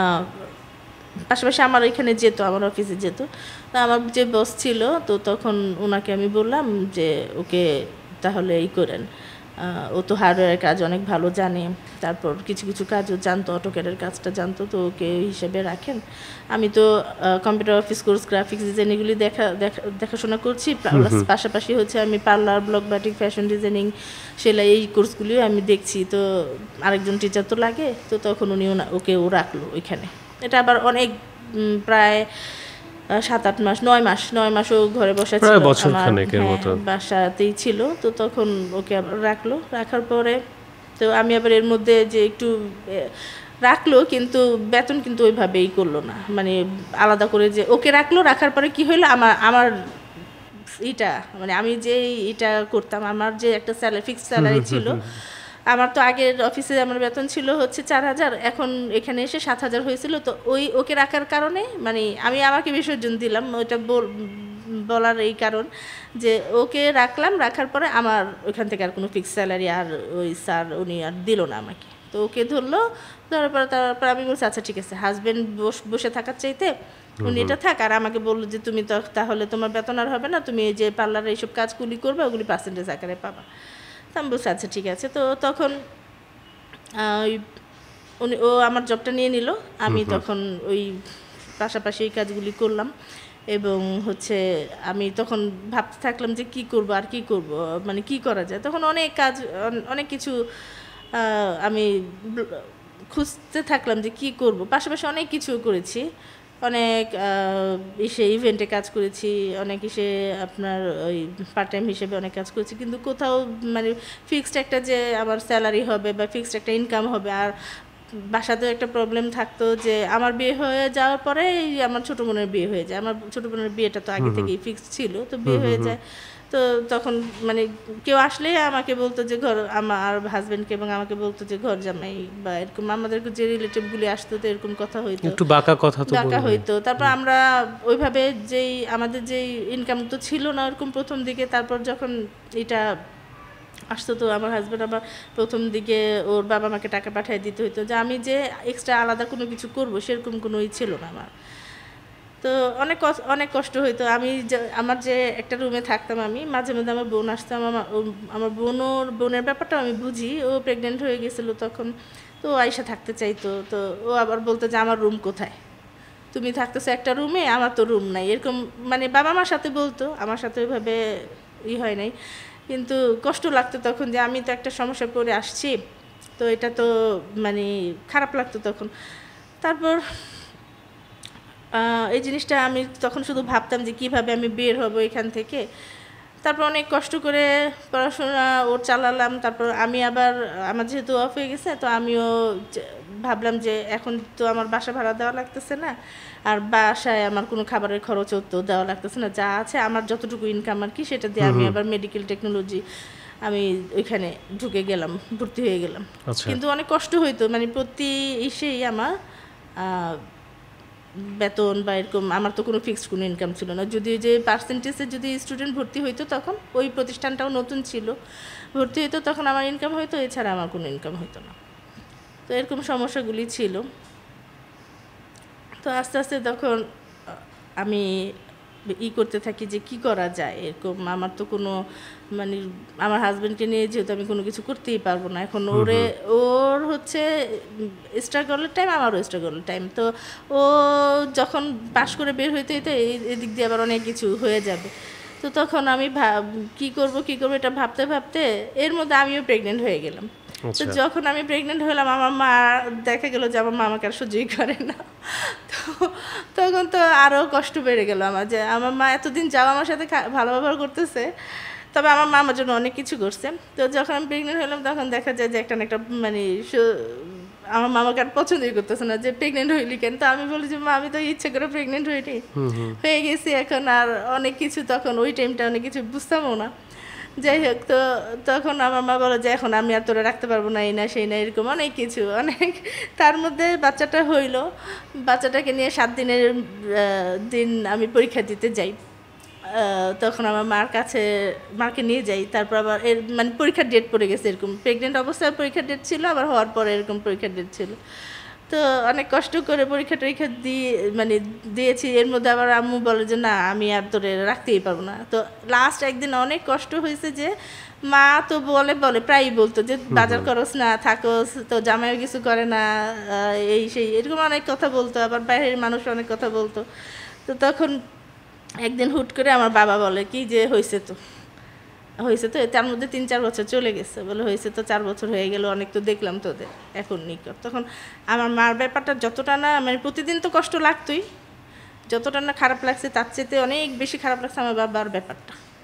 পাশাপাশি আমার এখানে যেত, আমার অফিসে যেত। তা আমার যে বস ছিল, তো তখন ওনাকে আমি বললাম যে ওকে তাহলে করেন, ও তো হার্ডওয়্যারের কাজ অনেক ভালো জানে, তারপর কিছু কিছু কাজও জানতো, অটোক্যাডের কাজটা জানতো, তো ওকে হিসেবে রাখেন। আমি তো computer office course, graphics design এগুলি দেখাশোনা করছি, পাশাপাশি আমি parlour, block batik, fashion designing, সেলাই, এই কোর্সগুলিও আমি দেখছি। তো আরেকজন টিচার তো লাগে, তো তখন উনি ওকেও রাখলো ওইখানে। এটা আবার অনেক প্রায় 7-8 মাস, 9 মাসও ঘরে বসা ছিল, বাসাতেই ছিল। তো তখন ওকে রাখলো। রাখার পরে তো আমি আবার এর মধ্যে যে একটু রাখলো, কিন্তু বেতন কিন্তু ওইভাবেই করলো না, মানে আলাদা করে যে ওকে রাখলো, রাখার পরে কি হইলো, আমার এটা মানে আমি যে এটা করতাম, আমার যে একটা ফিক্সড স্যালারি ছিল, আমার তো আগের অফিসে আমার বেতন ছিল হচ্ছে 4,000, এখন এখানে এসে 7,000 হয়েছিল। তো ওকে রাখার কারণে মানে আমি আমাকে বিসর্জন দিলাম, ওইটা বলার এই কারণ যে ওকে রাখলাম, রাখার পরে আমার ওইখান থেকে আর কোনো ফিক্সড স্যালারি আর ওই স্যার উনি আর দিল না আমাকে। তো ওকে ধরলো, তারপর আমি বলছি আচ্ছা ঠিক আছে, হাজবেন্ড বসে থাকার চাইতে উনি এটা থাক, আর আমাকে বললো যে তুমি তো তাহলে তোমার বেতন আর হবে না, তুমি এই যে পার্লারে এইসব কাজগুলি করবে ওগুলি পার্সেন্টেজ আকারে পাবা। তো আমি বলছি আচ্ছা ঠিক আছে। তো তখন ও আমার জবটা নিয়ে নিল, আমি তখন ওই পাশাপাশি এই কাজগুলি করলাম, এবং হচ্ছে আমি তখন ভাবতে থাকলাম যে কি করব আর কি করব, মানে কি করা যায়। তখন অনেক কাজ, অনেক কিছু আমি খুঁজতে থাকলাম যে কি করব। পাশাপাশি অনেক কিছু করেছি, অনেক ইভেন্টে কাজ করেছি, অনেক আপনার ওই পার্ট টাইম হিসেবে অনেক কাজ করেছি, কিন্তু কোথাও মানে ফিক্সড একটা যে আমার স্যালারি হবে বা ফিক্সড একটা ইনকাম হবে। আর বাসাতেও একটা প্রবলেম থাকতো যে আমার বিয়ে হয়ে যাওয়ার পরে আমার ছোটো বোনের বিয়ে হয়ে যায়, আমার ছোটো বোনের বিয়েটা তো আগে থেকেই ফিক্সড ছিল, তো বিয়ে হয়ে যায়। তো তখন মানে কেউ আসলে আমাকে বলতো যে ঘর, আমার হাজবেন্ডকে এবং আমাকে বলতো যে ঘর জামাই, বা এরকম আমাদেরকে যে রিলেটিভগুলি আসতো, তো এরকম কথা হইতো, একটু বাঁকা কথা তো বাঁকা হইতো। তারপর আমরা ওইভাবে যেই আমাদের যেই ইনকাম তো ছিল না ওরকম প্রথম দিকে, তারপর যখন এটা আসতো, তো আমার হাজব্যান্ড আবার প্রথম দিকে ওর বাবা মাকে টাকা পাঠিয়ে দিতে হইতো, যে আমি যে এক্সট্রা আলাদা কোনো কিছু করবো সেরকম কোনো ছিল না আমার। তো অনেক কষ্ট হইতো। আমি আমার যে একটা রুমে থাকতাম, আমি মাঝে মাঝে আমার বোন আসতাম, আমার বোনের ব্যাপারটা আমি বুঝি, ও প্রেগনেন্ট হয়ে গেছিলো তখন, তো আয়সা থাকতে চাইতো। তো ও আবার বলতো যে আমার রুম কোথায়, তুমি থাকতেছো একটা রুমে, আমার তো রুম নাই, এরকম মানে বাবা মার সাথে বলতো, আমার সাথে ওইভাবে হয় নাই। কিন্তু কষ্ট লাগতো তখন যে আমি তো একটা সমস্যায় পড়ে আসছি, তো এটা তো মানে খারাপ লাগতো তখন। তারপর এই জিনিসটা আমি তখন শুধু ভাবতাম যে কিভাবে আমি বের হব এখান থেকে। তারপর অনেক কষ্ট করে পড়াশোনা ওর চালালাম। তারপর আমি আবার আমার যেহেতু অফ হয়ে গেছে, তো আমিও ভাবলাম যে এখন তো আমার বাসা ভাড়া দেওয়া লাগতেছে না, আর বাসায় আমার কোনো খাবারের খরচও তো দেওয়া লাগতেছে না, যা আছে আমার যতটুকু ইনকাম আর কি সেটা দিয়ে আমি আবার মেডিকেল টেকনোলজি আমি ওইখানে ঢুকে গেলাম, ভর্তি হয়ে গেলাম। কিন্তু অনেক কষ্ট হইতো, মানে প্রতি ইসেই আমার বেতন বা এরকম, আমার তো কোনো ফিক্সড কোনো ইনকাম ছিল না। যদি যে পার্সেন্টেজে যদি স্টুডেন্ট ভর্তি হইতো, তখন ওই প্রতিষ্ঠানটাও নতুন ছিল, ভর্তি হইতো, তখন আমার ইনকাম হইতো, এছাড়া আমার কোনো ইনকাম হইতো না। তো এরকম সমস্যাগুলি ছিল। তো আস্তে আস্তে তখন আমি করতে থাকি যে কি করা যায়, এরকম আমার তো কোনো মানে আমার হাজব্যান্ডকে নিয়ে যেহেতু আমি কোনো কিছু করতেই পারবো না এখন। ওর হচ্ছে স্ট্রাগলের টাইম, আমারও স্ট্রাগলের টাইম। তো ও যখন পাশ করে বের হইতে হইতে এদিক দিয়ে আবার অনেক কিছু হয়ে যাবে। তো তখন আমি কি করব এটা ভাবতে ভাবতে এর মধ্যে আমিও প্রেগনেন্ট হয়ে গেলাম। তো যখন আমি প্রেগনেন্ট হলাম, আমার মা দেখা গেল যে আমার মা আমাকে আর সহ্যই করে না। তো তখন তো আরও কষ্ট বেড়ে গেল আমার, যে আমার মা এতদিন যাও আমার সাথে ভালো ব্যবহার করতেছে, তবে আমার মা আমার জন্য অনেক কিছু করছে। তো যখন আমি প্রেগনেন্ট হলাম, তখন দেখা যায় যে একটা না একটা মানে আমার মামাকে আর পছন্দই করতেছে না যে প্রেগনেন্ট হইলি কেন। তো আমি বলি যে মা আমি তো ইচ্ছে করে প্রেগনেন্ট হয়ে গেছি এখন, আর অনেক কিছু তখন ওই টাইমটা অনেক কিছু বুঝতামও না। যাই হোক, তো তখন আমার মা বলে যে এখন আমি আর তোরা রাখতে পারবো না, এই না সেই না, এরকম অনেক কিছু অনেক। তার মধ্যে বাচ্চাটা হইলো, বাচ্চাটাকে নিয়ে 7 দিনের দিন আমি পরীক্ষা দিতে যাই। তখন আমার মাকে নিয়ে যাই। তারপর আবার মানে পরীক্ষার ডেট পড়ে গেছে, এরকম প্রেগনেন্ট অবস্থায় পরীক্ষার ডেট ছিল, আবার হওয়ার পরে এরকম পরীক্ষার ডেট ছিল। তো অনেক কষ্ট করে পরীক্ষা দিয়েছি। এর মধ্যে আবার আম্মু বলে যে না আমি আর তোরে রাখতেই পারবো না। তো লাস্ট একদিন অনেক কষ্ট হয়েছে, যে মা তো বলে প্রায়ই বলতো যে বাজার করস না, থাকস, তো জামাইও কিছু করে না, এই সেই এরকম অনেক কথা বলতো। আবার বাইরের মানুষ অনেক কথা বলতো। তো তখন একদিন হুট করে আমার বাবা বলে কি যে হয়েছে তো তার মধ্যে 3-4 বছর চলে গেছে, বলে হয়েছে তো 4 বছর হয়ে গেল, অনেক তো দেখলাম তোদের, এখন নিকট। তখন আমার মার ব্যাপারটা যতটা না মানে প্রতিদিন তো কষ্ট লাগতোই, যতটা না খারাপ লাগছে তার চেয়ে অনেক বেশি খারাপ লাগছে আমার বাবার ব্যাপারটা।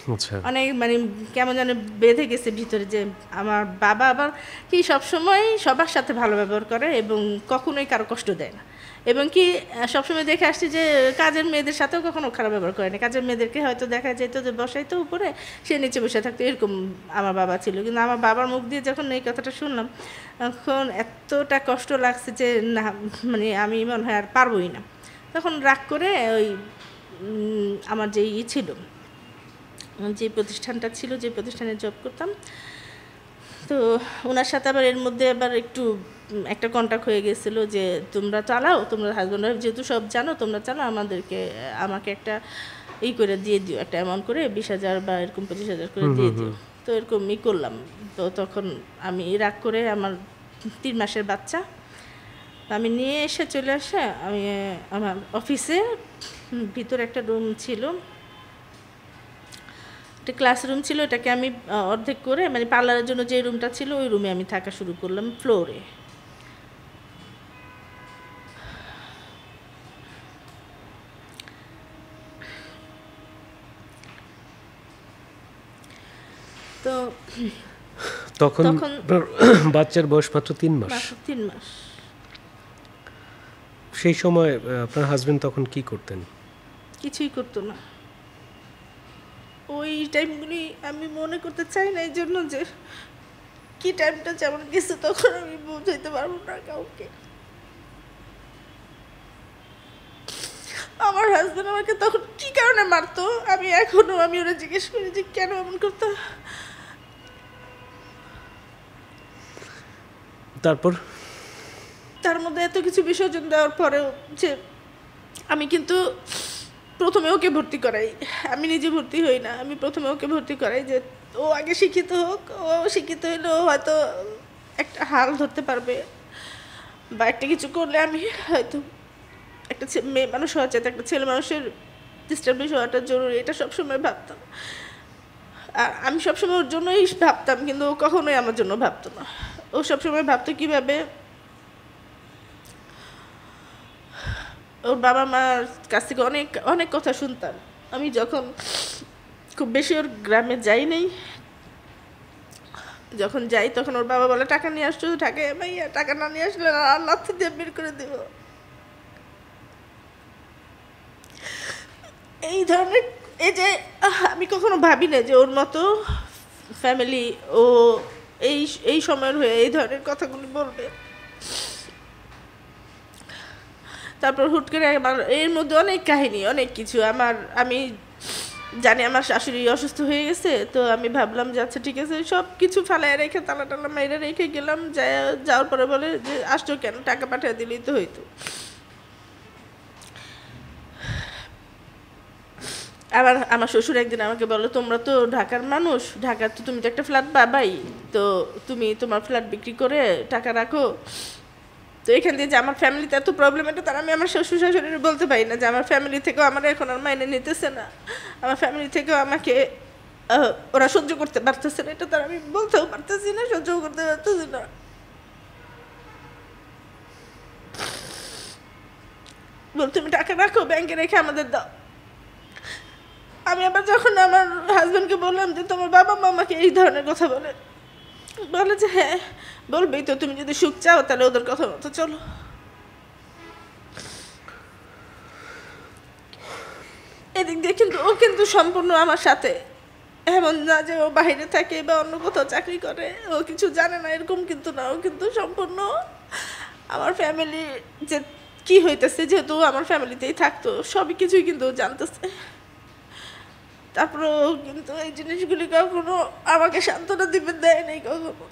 আচ্ছা, অনেক মানে কেমন যেন বেঁধে গেছে ভিতরে যে আমার বাবা আবার কি সবসময় সবার সাথে ভালো ব্যবহার করে এবং কখনোই কারো কষ্ট দেয় না, এবং কি সবসময় দেখে আসছি যে কাজের মেয়েদের সাথেও কখনো খারাপ ব্যবহার করে না। কাজের মেয়েদেরকে হয়তো দেখা যেত যে বসাইতো উপরে, সে নিচে বসে থাকতো, এরকম আমার বাবা ছিল। কিন্তু আমার বাবার মুখ দিয়ে যখন এই কথাটা শুনলাম তখন এতটা কষ্ট লাগছে যে না, মানে আমি মনে হয় আর পারবোই না। তখন রাগ করে ওই আমার যে ছিল, যে প্রতিষ্ঠানটা ছিল, যে প্রতিষ্ঠানে জব করতাম, তো ওনার সাথে আবার এর মধ্যে আবার একটু একটা কন্ট্যাক্ট হয়ে গেছিলো যে তোমরা চালাও, তোমরা হাজব্যান্ড ওয়াইফ যেহেতু সব জানো, তোমরা চালাও, আমাকে একটা করে দিয়ে দিও, একটা অ্যামাউন্ট করে 20,000 বা এরকম 25,000 করে দিয়ে দিও। তো এরকম করলাম। তো তখন আমি রাগ করে আমার 3 মাসের বাচ্চা আমি নিয়ে এসে চলে আসে, আমি আমার অফিসে ভিতরে একটা রুম ছিল, একটা ক্লাসরুম ছিল, এটাকে আমি অর্ধেক করে মানে পার্লারের জন্য যে রুমটা ছিল ওই রুমে আমি থাকা শুরু করলাম, ফ্লোরে। তো তখন বাচ্চার বয়স মাত্র 3 মাস। 3 মাস। সেই সময় আপনার হাজবেন্ড তখন কি করতেন? কিছুই করতো না। ওই টাইমগুলি আমি মনে করতে চাই না, এই জন্য যে কি টাইমটা যেমন গেছে তখন আমি বোঝাইতে পারবো না কাউকে। আমার হাজবেন্ড আমাকে তখন কি কারণে মারতো আমি ওরা জিজ্ঞেস করি যে কেন এমন করতো। তার মধ্যে এত কিছু বিসর্জন দেওয়ার পরেও যে আমি কিন্তু প্রথমে ওকে ভর্তি করাই, আমি নিজে ভর্তি হই না, আমি প্রথমে ওকে ভর্তি করাই যে ও আগে শিক্ষিত হোক, ও শিক্ষিত হইলে ও হয়তো একটা হাল ধরতে পারবে বা একটা কিছু করলে আমি হয়তো একটা মেয়ে মানুষ হওয়া চাইতে একটা ছেলে মানুষের ডিস্টার্বেন্স হওয়াটা জরুরি, এটা সবসময় ভাবতাম। আর আমি সবসময় ওর জন্যই ভাবতাম, কিন্তু ও কখনোই আমার জন্য ভাবতো না। ও সবসময় ভাবতো কীভাবে ওর বাবা মার কাছ থেকে অনেক অনেক কথা শুনতাম। আমি যখন খুব বেশি ওর গ্রামে যাই নাই, যখন যাই তখন ওর বাবা বলে টাকা নিয়ে আসছো, ভাইয়া টাকা না নিয়ে আসলে লাথি দিয়ে বের করে দেব। এই ধরনের এই যে আমি কখনো ভাবি না যে ওর মতো ফ্যামিলি ও এই সময়ের হয়ে এই ধরনের কথাগুলি বলবে। তারপর হুট করে আমার এর মধ্যে অনেক কাহিনী, অনেক কিছু। আমি জানি আমার শাশুড়ি অসুস্থ হয়ে গেছে, তো আমি ভাবলাম যে আচ্ছা ঠিক আছে, সব কিছু ফালায় রেখে তালা টালা মেরে রেখে গেলাম। যাওয়ার পরে বলে যে আসছো কেন, টাকা পাঠিয়ে দিলেই তো হইতো। আমার শ্বশুর একদিন আমাকে বলো, তোমরা তো ঢাকার মানুষ, ঢাকার তো তুমি তো একটা ফ্ল্যাট পাবাই, তো তুমি তোমার ফ্ল্যাট বিক্রি করে টাকা রাখো। তো এখান দিয়ে যে আমার ফ্যামিলিতে এত প্রবলেম, এটা তার আমি আমার শ্বশুর শাশুড়ির বলতে পারি না যে আমার ফ্যামিলি থেকেও আমার এখন আর মাইনে নিতেছে না, আমার ফ্যামিলি থেকেও আমাকে ওরা সহ্য করতে পারতেছে না, এটা তার আমি বলতেও পারতেছি না, সহ্যও করতে পারতেছি না। বল তুমি টাকা রাখো, ব্যাংকে রেখে আমাদের দাও। আমি আবার যখন আমার হাজব্যান্ডকে বললাম যে তোমার বাবা মা আমাকে এই ধরনের কথা বলে যে হ্যাঁ বলবেই তো, তুমি যদি সুখ চাও তাহলে ওদের কথা মতো চলো। এদিক দিয়ে কিন্তু ও কিন্তু সম্পূর্ণ আমার সাথে, এমন না যে ও বাইরে থাকে বা অন্য কোথাও চাকরি করে, ও কিছু জানে না এরকম কিন্তু না। ও কিন্তু সম্পূর্ণ আমার ফ্যামিলি যে কি হইতেছে, যেহেতু আমার ফ্যামিলিতেই থাকতো, সবই কিছুই কিন্তু জানতেছে। তারপরেও কিন্তু এই জিনিসগুলি কখনো আমাকে সান্ত্বনা দিবে দেয় নাই কখনো।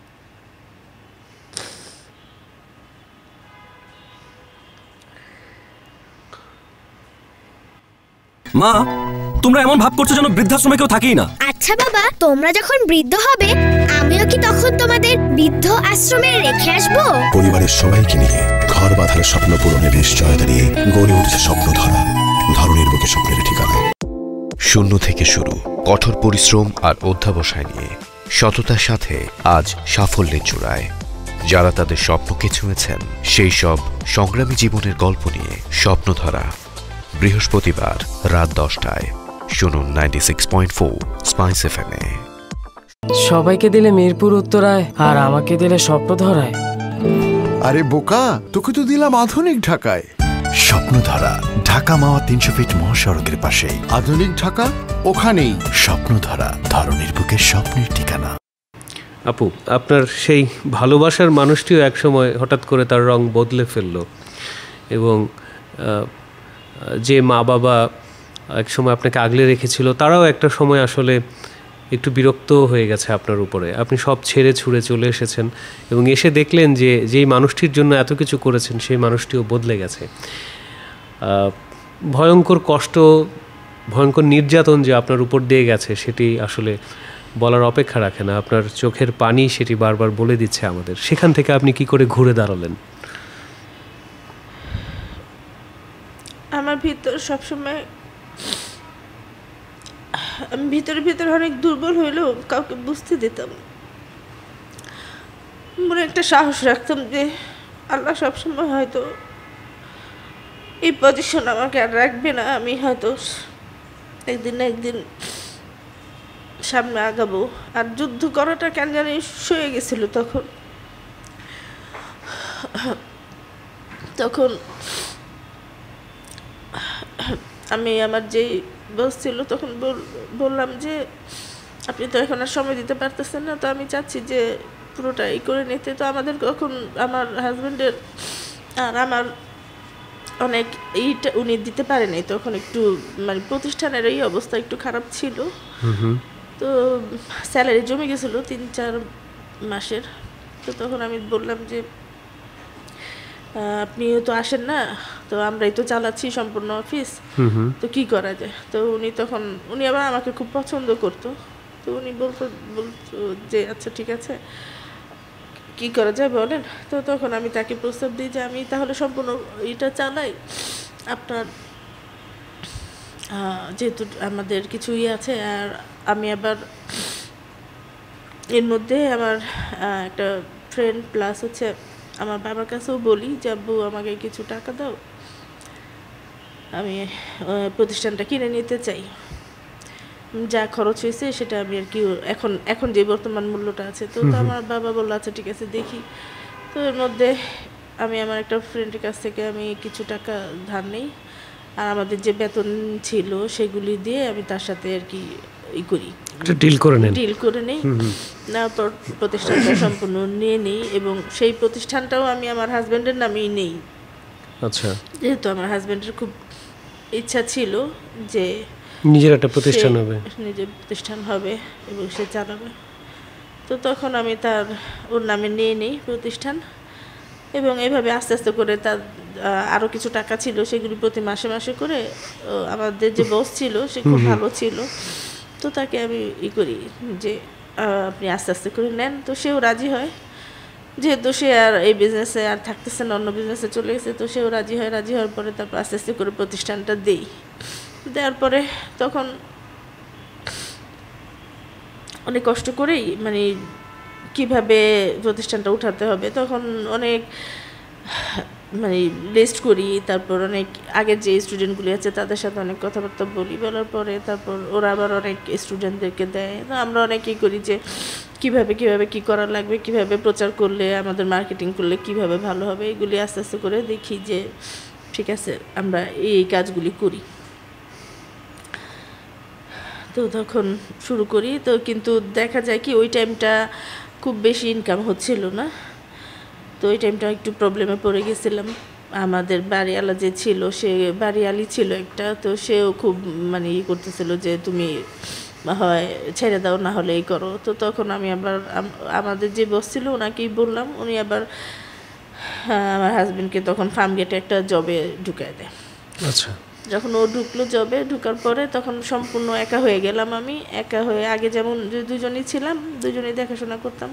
মা, তোমরা এমন ভাব করছো যেন বৃদ্ধাশ্রমে কেউ থাকেই না। আচ্ছা বাবা, তোমরা যখন বৃদ্ধ হবে আমিও কি তখন তোমাদের বৃদ্ধ আশ্রমে রেখে আসবো? পরিবারের সবাইকে নিয়ে ঘর বাঁধার স্বপ্ন পূরণের নিশ্চয়তা নিয়ে গড়ে উঠছে স্বপ্ন ধরনের বুকে স্বপ্নের ঠিকানা। শূন্য থেকে শুরু, কঠোর পরিশ্রম আর অধ্যবসায় নিয়ে সততার সাথে আজ সাফল্যের চূড়ায়। যারা তাদের স্বপ্নকে ছুঁয়েছেন সেই সব সংগ্রামী জীবনের গল্প নিয়ে স্বপ্নধারা, বৃহস্পতিবার রাত 10টায় শুনুন 96.4 স্পাইস এফএমে। সবাইকে দিলে মিরপুর উত্তরায় আর আমাকে দিলে স্বপ্নধরায়। আরে বোকা, তোকে তো দিলাম আধুনিক ঢাকায়। স্বপ্নধারা, ঢাকা মাওয়া 300 ফিট মহাসড়কের পাশেই। আধুনিক ঢাকা ওখানেই। স্বপ্নধারা, ধরনের বুকে স্বপ্নের ঠিকানা। আপু, আপনার সেই ভালোবাসার মানুষটিও একসময় হঠাৎ করে তার রং বদলে ফেলল, এবং যে মা বাবা একসময় আপনাকে আগলে রেখেছিল তারাও একটা সময় আসলে একটু বিরক্ত হয়ে গেছে আপনার উপরে। আপনি সব ছেড়ে ছুড়ে চলে এসেছেন এবং এসে দেখলেন যে যেই মানুষটির জন্য এত কিছু করেছেন সেই মানুষটিও বদলে গেছে। ভয়ঙ্কর কষ্ট, ভয়ঙ্কর নির্যাতন যে আপনার উপর দিয়ে গেছে সেটি আসলে বলার অপেক্ষা রাখে না। আপনার চোখের পানি সেটি বারবার বলে দিচ্ছে আমাদের। সেখান থেকে আপনি কি করে ঘুরে দাঁড়ালেন? আমার ভিতর সবসময়, আমি ভিতরে ভিতরে অনেক দুর্বল হইলেও কাউকে বুঝতে দিতাম, মনে একটা সাহস রাখতাম যে আল্লাহ সবসময় হয়তো এই পজিশন আমাকে আর রাখবে না, আমি হয়তো একদিন না একদিন সামনে আগাবো। আর যুদ্ধ করাটা কেন জানি সয়ে গেছিল তখন আমি আমার যেই বস ছিল তখন বললাম যে আপনি তো এখন আর সময় দিতে পারতেছেন না, তো আমি চাচ্ছি যে পুরোটা এই করে নিতে। তো আমাদের তখন আমার হাজব্যান্ডের আর আমার অনেক এইটা উনি দিতে পারেনি, তখন একটু মানে প্রতিষ্ঠানের এই অবস্থা একটু খারাপ ছিল, তো স্যালারি জমে গেছিলো 3-4 মাসের। তো তখন আমি বললাম যে আপনিও তো আসেন না, তো আমরাই তো চালাচ্ছি সম্পূর্ণ অফিস, তো কি করা যায়। তো উনি আবার আমাকে খুব পছন্দ করতো, তো উনি বলতো যে আচ্ছা ঠিক আছে কি করা যায় বলেন। তো তখন আমি তাকে প্রস্তাব দিই যে আমি তাহলে সম্পূর্ণ এটা চালাই, আপনার যেহেতু আমাদের কিছু আছে, আর আমি আবার এর মধ্যে আমার একটা ফ্রেন্ড প্লাস হচ্ছে আমার বাবার কাছেও বলি যে আব্বু আমাকে কিছু টাকা দাও, আমি প্রতিষ্ঠানটা কিনে নিতে চাই, যা খরচ হয়েছে সেটা আমি আর কি এখন যে বর্তমান মূল্যটা আছে। তো আমার বাবা বললো আচ্ছা ঠিক আছে দেখি। তো এর মধ্যে আমি আমার একটা ফ্রেন্ডের কাছ থেকে আমি কিছু টাকা ধার নেই, আর আমাদের যে বেতন ছিল সেগুলি দিয়ে আমি তার সাথে আর কি ডিল করে নেই, না প্রতিষ্ঠানটা সম্পূর্ণ নিয়ে নিই, এবং সেই প্রতিষ্ঠানটাও আমি আমার হাজব্যান্ডের নামেই নেই। আচ্ছা, যেহেতু আমার হাজব্যান্ডের খুব ইচ্ছা ছিল যে নিজের একটা প্রতিষ্ঠান হবে, নিজের প্রতিষ্ঠান হবে এবং সে চালাবে, তো তখন আমি ওর নামে নিয়ে নিই প্রতিষ্ঠান, এবং এভাবে আস্তে আস্তে করে তার আরও কিছু টাকা ছিল সেগুলি প্রতি মাসে মাসে করে আমাদের যে বস ছিল সে খুব ভালো ছিল, তো তাকে আমি করি যে আপনি আস্তে আস্তে করে নেন। তো সেও রাজি হয়, যেহেতু সে আর এই বিজনেসে আর থাকতেছে না, অন্য বিজনেসে চলে গেছে, তো সেও রাজি হওয়ার পরে তারপর আস্তে আস্তে করে প্রতিষ্ঠানটা দেওয়ার পরে তখন অনেক কষ্ট করেই মানে কিভাবে প্রতিষ্ঠানটা উঠাতে হবে তখন অনেক মানে লিস্ট করি, তারপর অনেক আগের যে স্টুডেন্টগুলি আছে তাদের সাথে অনেক কথাবার্তা বলার পরে তারপর ওরা আবার অনেক স্টুডেন্টদেরকে দেয়। তো আমরা অনেকেই করি যে কিভাবে কি করা লাগবে, কিভাবে প্রচার করলে, আমাদের মার্কেটিং করলে কিভাবে ভালো হবে, এগুলি আস্তে আস্তে করে দেখি যে ঠিক আছে আমরা এই কাজগুলি করি। তো তখন শুরু করি, তো কিন্তু দেখা যায় কি ওই টাইমটা খুব বেশি ইনকাম হচ্ছিল না, তো ওই টাইমটা একটু প্রবলেমে পড়ে গেছিলাম। আমাদের বাড়িওয়ালা যে ছিল সে বাড়িওয়ালি ছিল একটা, তো সেও খুব মানে করতেছিল যে তুমি হয় ছেড়ে দাও না হলে এই করো। তো তখন আমি আবার আমাদের যে বস ছিল ওনাকেই বললাম, উনি আবার আমার হাজব্যান্ডকে তখন ফার্ম গেটে একটা জবে ঢুকায় দেয়। আচ্ছা, যখন ও ঢুকলো জবে, ঢুকার পরে তখন সম্পূর্ণ একা হয়ে গেলাম। আমি একা হয়ে, আগে যেমন দুজনেই ছিলাম, দুজনেই দেখাশোনা করতাম,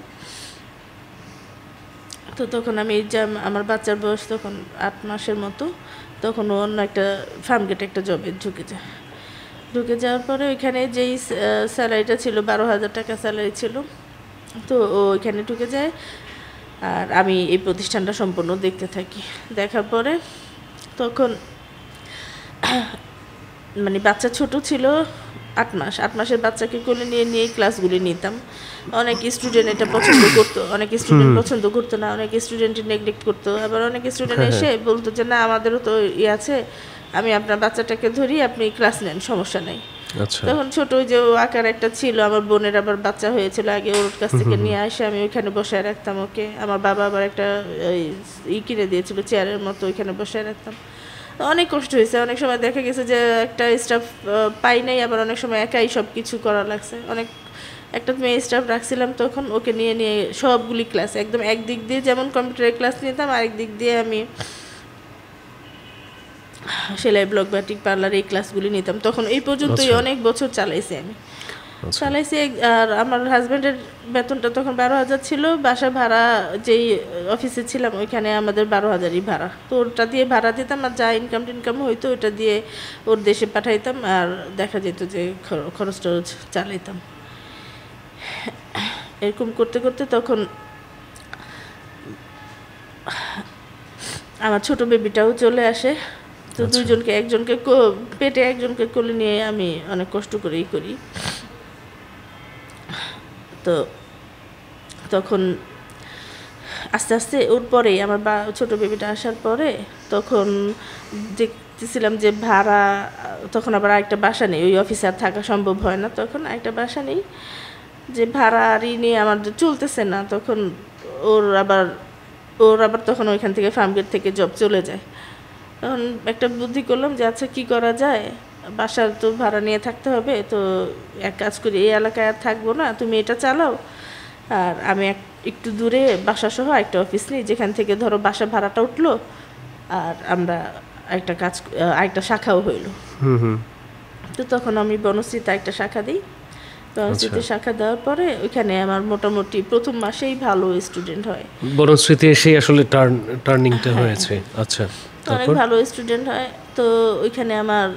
তো তখন আমি আমার বাচ্চার বয়স তখন 8 মাসের মতো, তখন ও অন্য একটা ফার্ম গেটে একটা জবে ঢুকে যাওয়ার পরে ওইখানে যেই স্যালারিটা ছিল 12,000 টাকা স্যালারি ছিল, তো ও ওইখানে ঢুকে যায় আর আমি এই প্রতিষ্ঠানটা সম্পূর্ণ দেখতে থাকি। দেখার পরে তখন মানে বাচ্চা ছোট ছিল 8 মাস, 8 মাসের বাচ্চাকে কোলে নিয়ে নিয়ে ক্লাসগুলি নিতাম। অনেক স্টুডেন্ট এটা পছন্দ করতো, অনেক স্টুডেন্ট পছন্দ করতো না, অনেক স্টুডেন্ট নেগলেক্ট করতো, আবার অনেক স্টুডেন্ট এসে বলতো যে না আমাদেরও তো আছে, আমি আপনার বাচ্চাটাকে ধরি, আপনি ক্লাস নেন, সমস্যা নেই। আচ্ছা, তখন ছোট ওই যে আকার একটা ছিল, আমার বোনের আবার বাচ্চা হয়েছিল আগে, ওর কাছ থেকে নিয়ে আসে আমি ওইখানে বসায় রাখতাম ওকে। আমার বাবা আবার একটা কিনে দিয়েছিল চেয়ারের মতো, ওইখানে বসায় রাখতাম। অনেক কষ্ট হয়েছে, অনেক সময় দেখা গেছে যে একটা স্টাফ পাই নাই, আবার অনেক সময় একাই সব কিছু করা লাগছে। অনেক একটা মেয়ে স্টাফ রাখছিলাম তখন, ওকে নিয়ে নিয়ে সবগুলি ক্লাস একদম একদিক দিয়ে যেমন কম্পিউটারের ক্লাস নিতাম, আরেক দিক দিয়ে আমি সেলাই, ব্লক, বাটিক, পার্লার এই ক্লাসগুলি নিতাম। তখন এই পর্যন্তই অনেক বছর চালাইছি আমি, চালাইছি। আর আমার হাজব্যান্ডের বেতনটা তখন 12,000 ছিল, বাসা ভাড়া যেই অফিসে ছিলাম ওইখানে আমাদের 12,000ই ভাড়া, তো ওটা দিয়ে ভাড়া দিতাম, আর যা ইনকাম হইতো ওইটা দিয়ে ওর দেশে পাঠাইতাম, আর দেখা যেত যে খরচ টরচ চালাইতাম। এরকম করতে করতে তখন আমার ছোট বেবিটাও চলে আসে, তো দুইজনকে, একজনকে পেটে একজনকে কোলে নিয়ে আমি অনেক কষ্ট করেই করি। তো তখন আস্তে আস্তে ওর পরেই আমার ছোট বেবিটা আসার পরে তখন দেখতেছিলাম যে ভাড়া, তখন আবার আরেকটা বাসা নেই, ওই অফিসে আর থাকা সম্ভব হয় না, তখন আরেকটা বাসা নেই, যে ভাড়া নিয়ে আমার চলতেছে না। তখন ওর আবার তখন ওইখান থেকে ফার্মগেট থেকে জব চলে যায়। তখন একটা বুদ্ধি করলাম যে আচ্ছা কী করা যায়, বাসার তো ভাড়া নিয়ে থাকতে হবে, তো এক কাজ করি, এই এলাকায় আর থাকবো না, তুমি এটা চালাও, আর আমি একটু দূরে বাসাসহ একটা অফিস নিই, যেখান থেকে ধরো বাসা ভাড়াটা উঠলো, আর আমরা একটা শাখাও হইলো। তো তখন আমি বনশ্রীতে একটা শাখা দিই, বনশ্রীতে শাখা দেওয়ার পরে ওইখানে আমার মোটামুটি প্রথম মাসেই ভালো স্টুডেন্ট হয়। বনশ্রীতে এসেই আসলে টার্নিংটা হয়েছে। আচ্ছা, অনেক ভালো স্টুডেন্ট হয়। তো ওইখানে আমার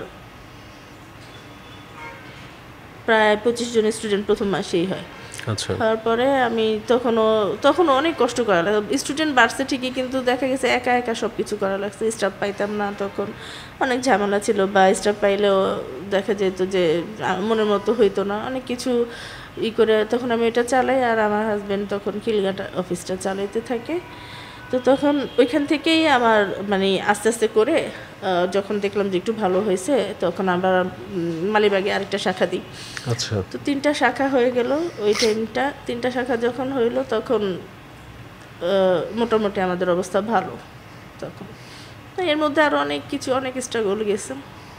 প্রায় 25 জন স্টুডেন্ট প্রথম মাসেই হয়। আচ্ছা, তারপরে আমি তখনও অনেক কষ্ট করা লাগে, স্টুডেন্ট বাড়ছে ঠিকই, কিন্তু দেখা গেছে একা একা সব কিছু করা লাগছে, স্টাফ পাইতাম না, তখন অনেক ঝামেলা ছিল, বা স্টাফ পাইলেও দেখা যেত যে মনের মতো হইতো না, অনেক কিছু করে তখন আমি এটা চালাই, আর আমার হাজব্যান্ড তখন খিলগাটা অফিসটা চালাইতে থাকে। তো তখন ওইখান থেকেই আমার মানে আস্তে আস্তে করে যখন দেখলাম যে একটু ভালো হয়েছে, তখন আবার মালিবাগে আরেকটা শাখা দিই। আচ্ছা, তো 3টা শাখা হয়ে গেল ওই টাইমটা। 3টা শাখা যখন হইলো তখন মোটামুটি আমাদের অবস্থা ভালো। তখন এর মধ্যে আরও অনেক কিছু, অনেক স্ট্রাগল গেছে।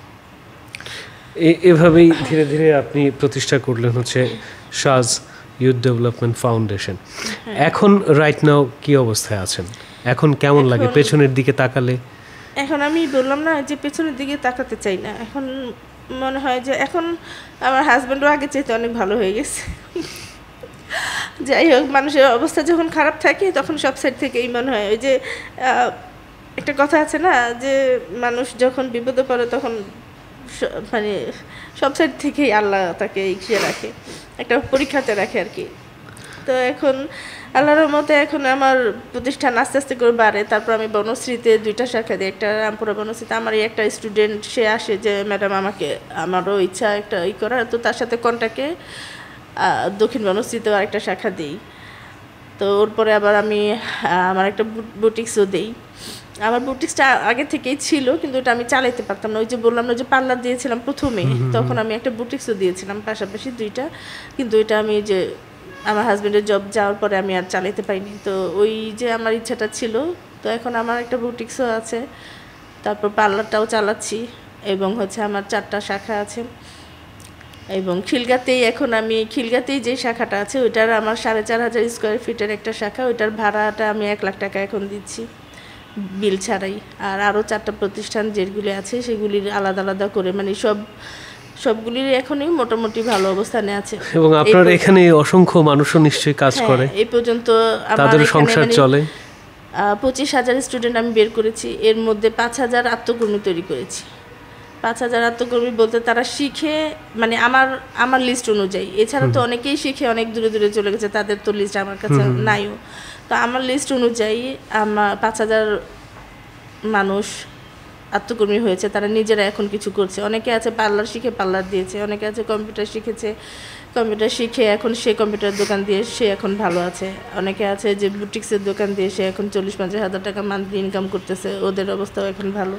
এভাবেই ধীরে ধীরে আপনি প্রতিষ্ঠা করলেন হচ্ছে সাজ ইউথ ডেভেলপমেন্ট ফাউন্ডেশন। এখন রাইট নাও কি অবস্থায় আছেন? এখন কেমন লাগে পেছনের দিকে তাকালে? এখন আমি বললাম না যে পেছনের দিকে তাকাতে চাই না, এখন মনে হয় যে এখন আমার হাজব্যান্ডও আগে চাইতে অনেক ভালো হয়ে গেছে। যাই হোক, মানুষের অবস্থা যখন খারাপ থাকে তখন সব সাইড থেকেই মনে হয়, ওই যে একটা কথা আছে না, যে মানুষ যখন বিপদে পড়ে তখন মানে সব সাইড থেকেই আল্লাহ তাকে ইয়ে রাখে, একটা পরীক্ষাতে রাখে আর কি। তো এখন আল্লাহর মতে এখন আমার প্রতিষ্ঠান আস্তে আস্তে করে বাড়ে। তারপর আমি বনশ্রীতে 2টা শাখা দিই, একটা রামপুরা বনশ্রীতে। আমার একটা স্টুডেন্ট সে আসে যে ম্যাডাম আমারও ইচ্ছা একটা করার, তো তার সাথে কন্ট্যাক্টে দক্ষিণ বনশ্রীতেও আরেকটা শাখা দিই। তো ওর পরে আবার আমি আমার একটা বুটিক্সও দিই। আমার বুটিক্সটা আগে থেকেই ছিল, কিন্তু এটা আমি চালাইতে পারতাম না। ওই যে বললাম না যে পার্লার দিয়েছিলাম প্রথমে, তখন আমি একটা বুটিক্সও দিয়েছিলাম পাশাপাশি 2টা, কিন্তু এটা আমি যে আমার হাজব্যান্ডের জব যাওয়ার পরে আমি আর চালাইতে পারিনি। তো ওই যে আমার ইচ্ছাটা ছিল, তো এখন আমার একটা বুটিক্সও আছে, তারপর পার্লারটাও চালাচ্ছি, এবং হচ্ছে আমার 4টা শাখা আছে। এবং খিলগাতেই যে শাখাটা আছে ওইটার আমার 4,500 স্কোয়ার ফিটের একটা শাখা, ওইটার ভাড়াটা আমি 1 লাখ টাকা এখন দিচ্ছি বিল ছাড়াই। আর আরও 4টা প্রতিষ্ঠান যেগুলি আছে সেগুলির আলাদা আলাদা করে, মানে সবগুলির এখনই মোটামুটি ভালো অবস্থানে আছে। এবং আপনার এখানে অসংখ্য মানুষও নিশ্চয়ই কাজ করে, এই পর্যন্ত তাদের সংসার চলে। 25,000 স্টুডেন্ট আমি বের করেছি, এর মধ্যে 5,000 আত্মকর্মী তৈরি করেছি। 5,000 আত্মকর্মী বলতে তারা শিখে, মানে আমার লিস্ট অনুযায়ী, এছাড়া তো অনেকেই শিখে অনেক দূরে দূরে চলে গেছে, তাদের তো লিস্ট আমার কাছে নাইও। তো আমার লিস্ট অনুযায়ী আমার 5,000 মানুষ আত্মকর্মী হয়েছে, তারা নিজেরা এখন কিছু করছে। অনেকে আছে পার্লার শিখে পার্লার দিয়েছে, অনেকে আছে কম্পিউটার শিখেছে, কম্পিউটার শিখে এখন সে কম্পিউটার দোকান দিয়ে সে এখন ভালো আছে। অনেকে আছে যে বুটিক্সের দোকান দিয়ে সে এখন 40-50 হাজার টাকা মান্থলি ইনকাম করতেছে, ওদের অবস্থাও এখন ভালো।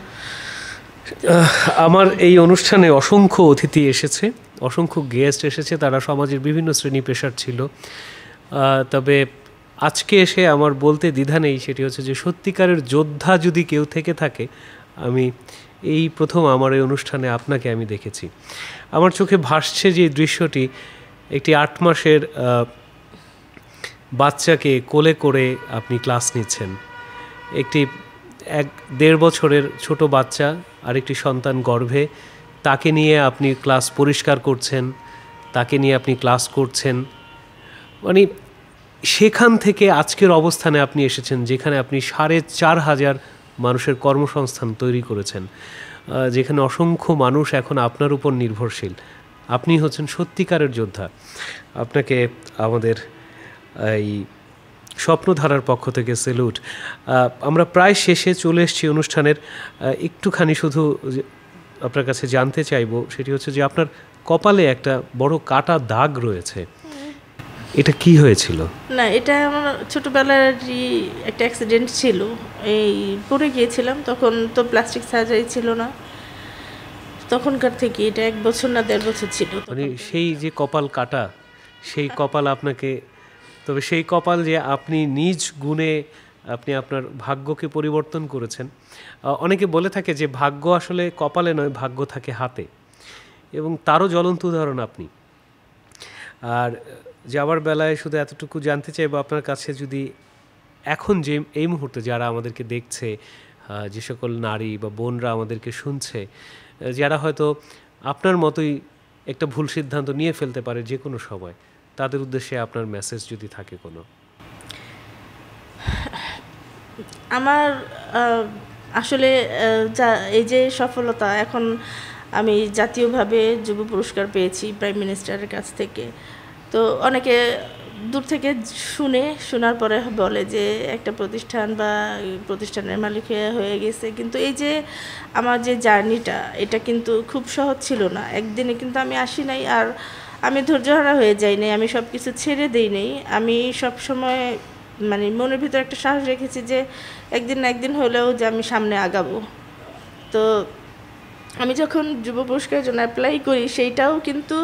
আমার এই অনুষ্ঠানে অসংখ্য অতিথি এসেছে, অসংখ্য গেস্ট এসেছে, তারা সমাজের বিভিন্ন শ্রেণী পেশার ছিল। তবে আজকে এসে আমার বলতে দ্বিধা নেই, সেটি হচ্ছে যে সত্যিকারের যোদ্ধা যদি কেউ থেকে থাকে, আমি এই প্রথম আমার এই অনুষ্ঠানে আপনাকে আমি দেখেছি। আমার চোখে ভাসছে যে দৃশ্যটি, একটি 8 মাসের বাচ্চাকে কোলে করে আপনি ক্লাস নিচ্ছেন। একটি 1-1.5 বছরের ছোট বাচ্চা আর একটি সন্তান গর্ভে, তাকে নিয়ে আপনি ক্লাস পরিষ্কার করছেন, তাকে নিয়ে আপনি ক্লাস করছেন। মানে সেখান থেকে আজকের অবস্থানে আপনি এসেছেন, যেখানে আপনি 4,500 মানুষের কর্মসংস্থান তৈরি করেছেন, যেখানে অসংখ্য মানুষ এখন আপনার উপর নির্ভরশীল। আপনি হচ্ছেন সত্যিকারের যোদ্ধা। আপনাকে আমাদের এই স্বপ্নধারার পক্ষ থেকে স্যালুট। আমরা প্রায় শেষে চলে এসেছি অনুষ্ঠানের। একটুখানি শুধু আপনার কাছে জানতে চাইব, সেটি হচ্ছে যে আপনার কপালে একটা বড় কাটা দাগ রয়েছে, এটা কি হয়েছিল? না, এটা আমার ছোটোবেলারই একটা অ্যাক্সিডেন্ট ছিল। এই পড়ে গিয়েছিলাম, তখন তো প্লাস্টিক সার্জারি ছিল না, তখনকার থেকে এটা 1 বছর না 1.5 বছর ছিল। মানে সেই যে কপাল কাটা, সেই কপাল আপনাকে, তবে সেই কপাল যে আপনি নিজ গুণে আপনি আপনার ভাগ্যকে পরিবর্তন করেছেন। অনেকে বলে থাকে যে ভাগ্য আসলে কপালে নয়, ভাগ্য থাকে হাতে, এবং তারও জ্বলন্ত উদাহরণ আপনি। আর যাওয়ার বেলায় শুধু এতটুকু জানতে চাইবো আপনার কাছে, যদি এখন যে এই মুহূর্তে যারা আমাদেরকে দেখছে, যে সকল নারী বা বোনরা আমাদেরকে শুনছে, যারা হয়তো আপনার মতোই একটা ভুল সিদ্ধান্ত নিয়ে ফেলতে পারে যে কোনো সময়, তাদের উদ্দেশ্যে আপনার মেসেজ যদি থাকে কোনো। আমার আসলে এই যে সফলতা, এখন আমি জাতীয়ভাবে যুব পুরস্কার পেয়েছি প্রাইম মিনিস্টারের কাছ থেকে। তো অনেকে দূর থেকে শোনার পরে বলে যে একটা প্রতিষ্ঠান বা প্রতিষ্ঠানের মালিক হয়ে গেছে, কিন্তু এই যে আমার যে জার্নিটা, এটা কিন্তু খুব সহজ ছিল না। একদিনে কিন্তু আমি আসি নাই, আর আমি ধৈর্যহারা হয়ে যাই নাই, আমি সব কিছু ছেড়ে দিই নাই। আমি সব সময় মানে মনের ভিতর একটা সাহস রেখেছি যে একদিন না একদিন হলেও যে আমি সামনে আগাবো। তো আমি যখন যুব পুরস্কারের জন্য অ্যাপ্লাই করি, সেইটাও কিন্তু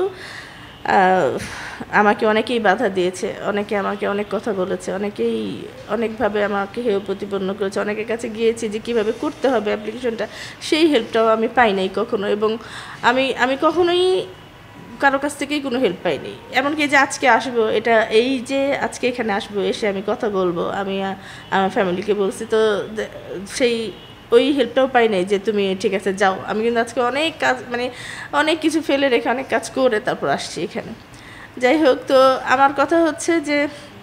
আমাকে অনেকেই বাধা দিয়েছে, অনেকে আমাকে অনেক কথা বলেছে, অনেকেই অনেকভাবে আমাকে হেয় প্রতিপন্ন করেছে। অনেকের কাছে গিয়েছি যে কীভাবে করতে হবে অ্যাপ্লিকেশনটা, সেই হেল্পটাও আমি পাই নাই কখনো। এবং আমি কখনোই কারো কাছ থেকেই কোনো হেল্প পাইনি। এমনকি যে আজকে আসবো, এটা এই যে আজকে এখানে আসবো, এসে আমি কথা বলবো, আমি আমার ফ্যামিলিকে বলছি, তো সেই ওই হেল্পটাও পাই নাই যে তুমি ঠিক আছে যাও। আমি কিন্তু আজকে অনেক কাজ, মানে অনেক কিছু ফেলে রেখে অনেক কাজ করে তারপর আসছি এখানে। যাই হোক, তো আমার কথা হচ্ছে যে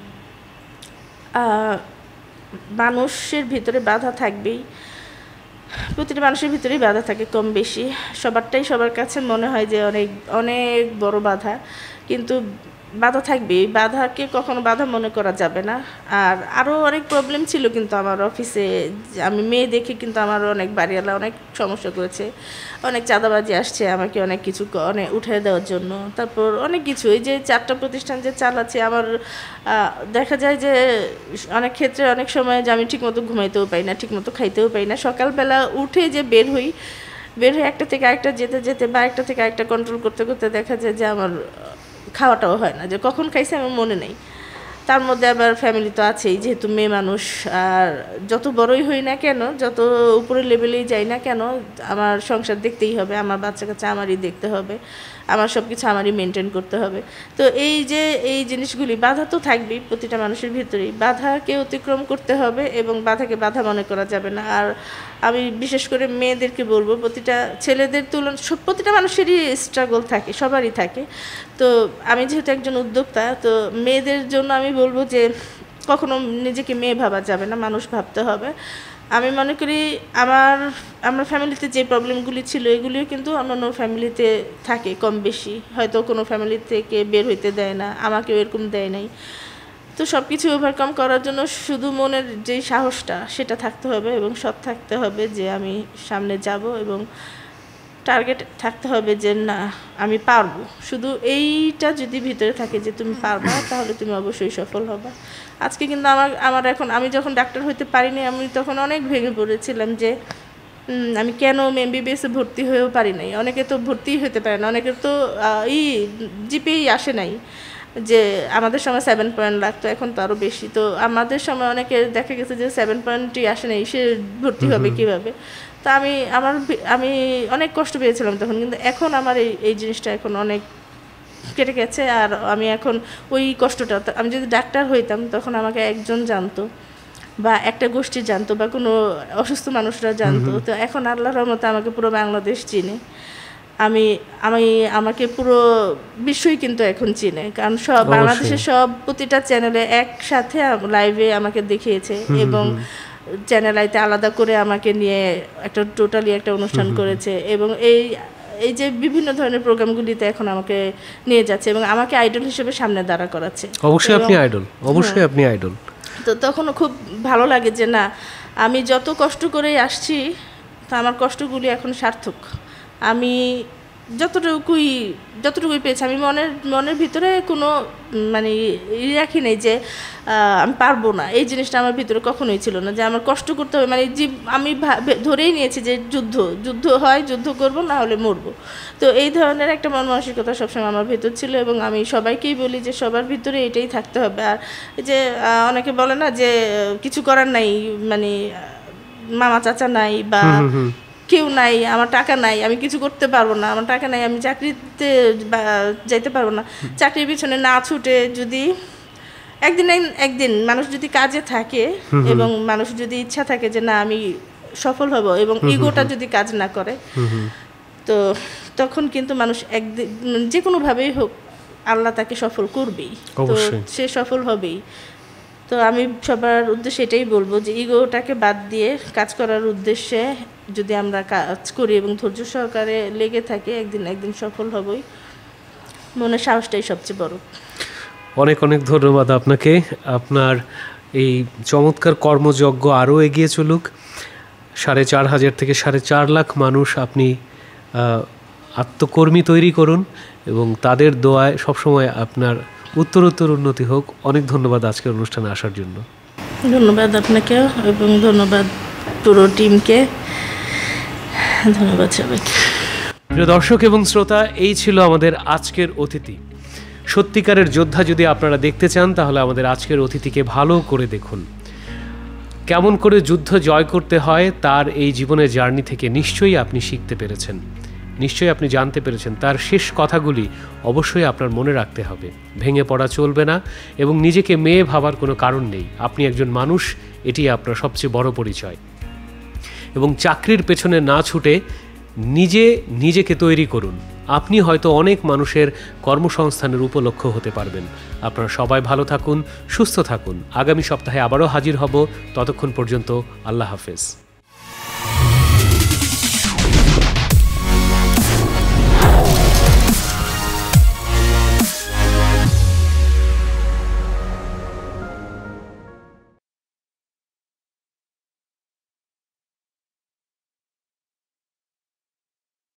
মানুষের ভিতরে বাধা থাকবেই, প্রতিটা মানুষের ভিতরেই বাধা থাকে কম বেশি। সবারটাই সবার কাছে মনে হয় যে অনেক অনেক বড় বাধা, কিন্তু বাধা থাকবে, বাধাকে কখনো বাধা মনে করা যাবে না। আর আরও অনেক প্রবলেম ছিল কিন্তু আমার অফিসে, আমি মেয়ে দেখে কিন্তু আমার অনেক বাড়িওয়ালা অনেক সমস্যা করেছে, অনেক চাঁদাবাজি আসছে আমাকে অনেক কিছু অনেক উঠিয়ে দেওয়ার জন্য। তারপর অনেক কিছু, এই যে 4টা প্রতিষ্ঠান যে চালাচ্ছে, আমার দেখা যায় যে অনেক ক্ষেত্রে অনেক সময় যে আমি ঠিকমতো ঘুমাইতেও পাই না, ঠিকমতো খাইতেও পাই না। সকালবেলা উঠে যে বের হয়ে একটা থেকে আরেকটা যেতে যেতে বা একটা থেকে আরেকটা কন্ট্রোল করতে করতে দেখা যায় যে আমার খাওয়াটাও হয় না, যে কখন খাইছে আমার মনে নেই। তার মধ্যে আবার ফ্যামিলি তো আছেই, যেহেতু মেয়ে মানুষ, আর যত বড়ই হই না কেন, যত উপরের লেভেলেই যাই না কেন, আমার সংসার দেখতেই হবে, আমার বাচ্চা কাচ্চা আমারই দেখতে হবে, আমার সব কিছু আমারই মেনটেন করতে হবে। তো এই যে এই জিনিসগুলি, বাধা তো থাকবেই প্রতিটা মানুষের ভিতরেই, বাধাকে অতিক্রম করতে হবে এবং বাধাকে বাধা মনে করা যাবে না। আর আমি বিশেষ করে মেয়েদেরকে বলবো, প্রতিটা ছেলেদের তুলনা প্রতিটা মানুষেরই স্ট্রাগল থাকে, সবারই থাকে। তো আমি যেহেতু একজন উদ্যোক্তা, তো মেয়েদের জন্য আমি বলবো যে কখনো নিজেকে মেয়ে ভাবা যাবে না, মানুষ ভাবতে হবে। আমি মনে করি আমার ফ্যামিলিতে যে প্রবলেমগুলি ছিল, এগুলিও কিন্তু অন্যান্য ফ্যামিলিতে থাকে কম বেশি, হয়তো কোনো ফ্যামিলি থেকে বের হইতে দেয় না, আমাকেও এরকম দেয় নাই। তো সব কিছু ওভারকাম করার জন্য শুধু মনের যেই সাহসটা সেটা থাকতে হবে এবং সৎ থাকতে হবে যে আমি সামনে যাব, এবং টার্গেট থাকতে হবে যে না আমি পারবো। শুধু এইটা যদি ভিতরে থাকে যে তুমি পারবা, তাহলে তুমি অবশ্যই সফল হবা। আজকে কিন্তু আমার এখন আমি যখন ডাক্তার হইতে পারিনি, আমি তখন অনেক ভেঙে পড়েছিলাম যে আমি কেন এমবিবিএসে ভর্তি হয়েও পারি নাই। অনেকে তো ভর্তিই হতে পারে না, অনেকের তো জিপিই আসে নাই, যে আমাদের সময় 7 পয়েন্ট লাগতো, এখন তো আরও বেশি। তো আমাদের সময় অনেকে দেখা গেছে যে 7 পয়েন্টই আসে নাই, সে ভর্তি হবে কীভাবে। তো আমি অনেক কষ্ট পেয়েছিলাম তখন, কিন্তু এখন আমার এই জিনিসটা এখন অনেক কেটে গেছে। আর আমি এখন ওই কষ্টটা, আমি যদি ডাক্তার হইতাম তখন আমাকে একজন জানতো বা একটা গোষ্ঠী জানতো বা কোনো অসুস্থ মানুষরা জানতো। তো এখন আল্লাহর রহমতে আমাকে পুরো বাংলাদেশ চিনে, আমাকে পুরো বিশ্বই কিন্তু এখন চিনে, কারণ সব বাংলাদেশের সব প্রতিটা চ্যানেলে একসাথে লাইভে আমাকে দেখিয়েছে, এবং চ্যানেল আইতে আলাদা করে আমাকে নিয়ে একটা টোটালি একটা অনুষ্ঠান করেছে, এবং এই যে বিভিন্ন ধরনের প্রোগ্রামগুলিতে এখন আমাকে নিয়ে যাচ্ছে এবং আমাকে আইডল হিসেবে সামনে দাঁড়া করাচ্ছে। অবশ্যই আপনি আইডল, অবশ্যই আপনি আইডল। তো তখনও খুব ভালো লাগে যে না, আমি যত কষ্ট করেই আসছি তা আমার কষ্টগুলি এখন সার্থক। আমি যতটুকুই পেয়েছি, আমি মনের ভিতরে কোনো মানে রাখি নাই যে আমি পারবো না, এই জিনিসটা আমার ভিতরে কখনোই ছিল না যে আমার কষ্ট করতে হবে। মানে আমি ধরেই নিয়েছি যে যুদ্ধ হয়, যুদ্ধ করব, না হলে মরবো। তো এই ধরনের একটা মন মানসিকতা সবসময় আমার ভিতর ছিল, এবং আমি সবাইকেই বলি যে সবার ভিতরে এটাই থাকতে হবে। আর যে অনেকে বলে না যে কিছু করার নাই, মানে মামা চাচা নাই বা কেউ নাই, আমার টাকা নাই, আমি কিছু করতে পারবো না, আমার টাকা নাই, আমি চাকরিতে যাইতে পারবো না। চাকরির পিছনে না ছুটে যদি একদিন মানুষ যদি কাজে থাকে এবং মানুষ যদি ইচ্ছা থাকে যে না আমি সফল হব, এবং ইগোটা যদি কাজ না করে, তো তখন কিন্তু মানুষ একদিন যে কোনোভাবেই হোক আল্লাহ তাকে সফল করবেই, তো সে সফল হবেই। তো আমি সবার উদ্দেশ্যে এটাই বলবো যে ইগোটাকে বাদ দিয়ে কাজ করার উদ্দেশ্যে যদি আমরা কাজ করি এবং ধৈর্য সহকারে লেগে থাকি, একদিন সফল হবই। মনের সাহসটাই সবচেয়ে বড়। অনেক অনেক ধন্যবাদ আপনাকে। আপনার এই চমৎকার কর্মযজ্ঞ আরও এগিয়ে চলুক। 4,500 থেকে 4.5 লাখ মানুষ আপনি আত্মকর্মী তৈরি করুন, এবং তাদের দোয়ায় সবসময় আপনার উত্তরোত্তর উন্নতি হোক। অনেক ধন্যবাদ আজকের অনুষ্ঠানে আসার জন্য। ধন্যবাদ আপনাকেও, এবং ধন্যবাদ পুরো টিমকে। ধন্যবাদ সবাইকে। প্রিয় দর্শক এবং শ্রোতা, এই ছিল আমাদের আজকের অতিথি। সত্যিকারের যোদ্ধা যদি আপনারা দেখতে চান, তাহলে আমাদের আজকের অতিথিকে ভালো করে দেখুন। কেমন করে যুদ্ধ জয় করতে হয় তার এই জীবনের জার্নি থেকে নিশ্চয়ই আপনি শিখতে পেরেছেন, নিশ্চয়ই আপনি জানতে পেরেছেন। তার শেষ কথাগুলি অবশ্যই আপনার মনে রাখতে হবে। ভেঙে পড়া চলবে না, এবং নিজেকে মেয়ে ভাবার কোনো কারণ নেই। আপনি একজন মানুষ, এটি আপনার সবচেয়ে বড় পরিচয়। এবং চাকরির পেছনে না ছুটে নিজেকে তৈরি করুন। আপনি হয়তো অনেক মানুষের কর্মসংস্থানের উপলক্ষ হতে পারবেন। আপনারা সবাই ভালো থাকুন, সুস্থ থাকুন। আগামী সপ্তাহে আবারও হাজির হব। ততক্ষণ পর্যন্ত আল্লাহ হাফেজ।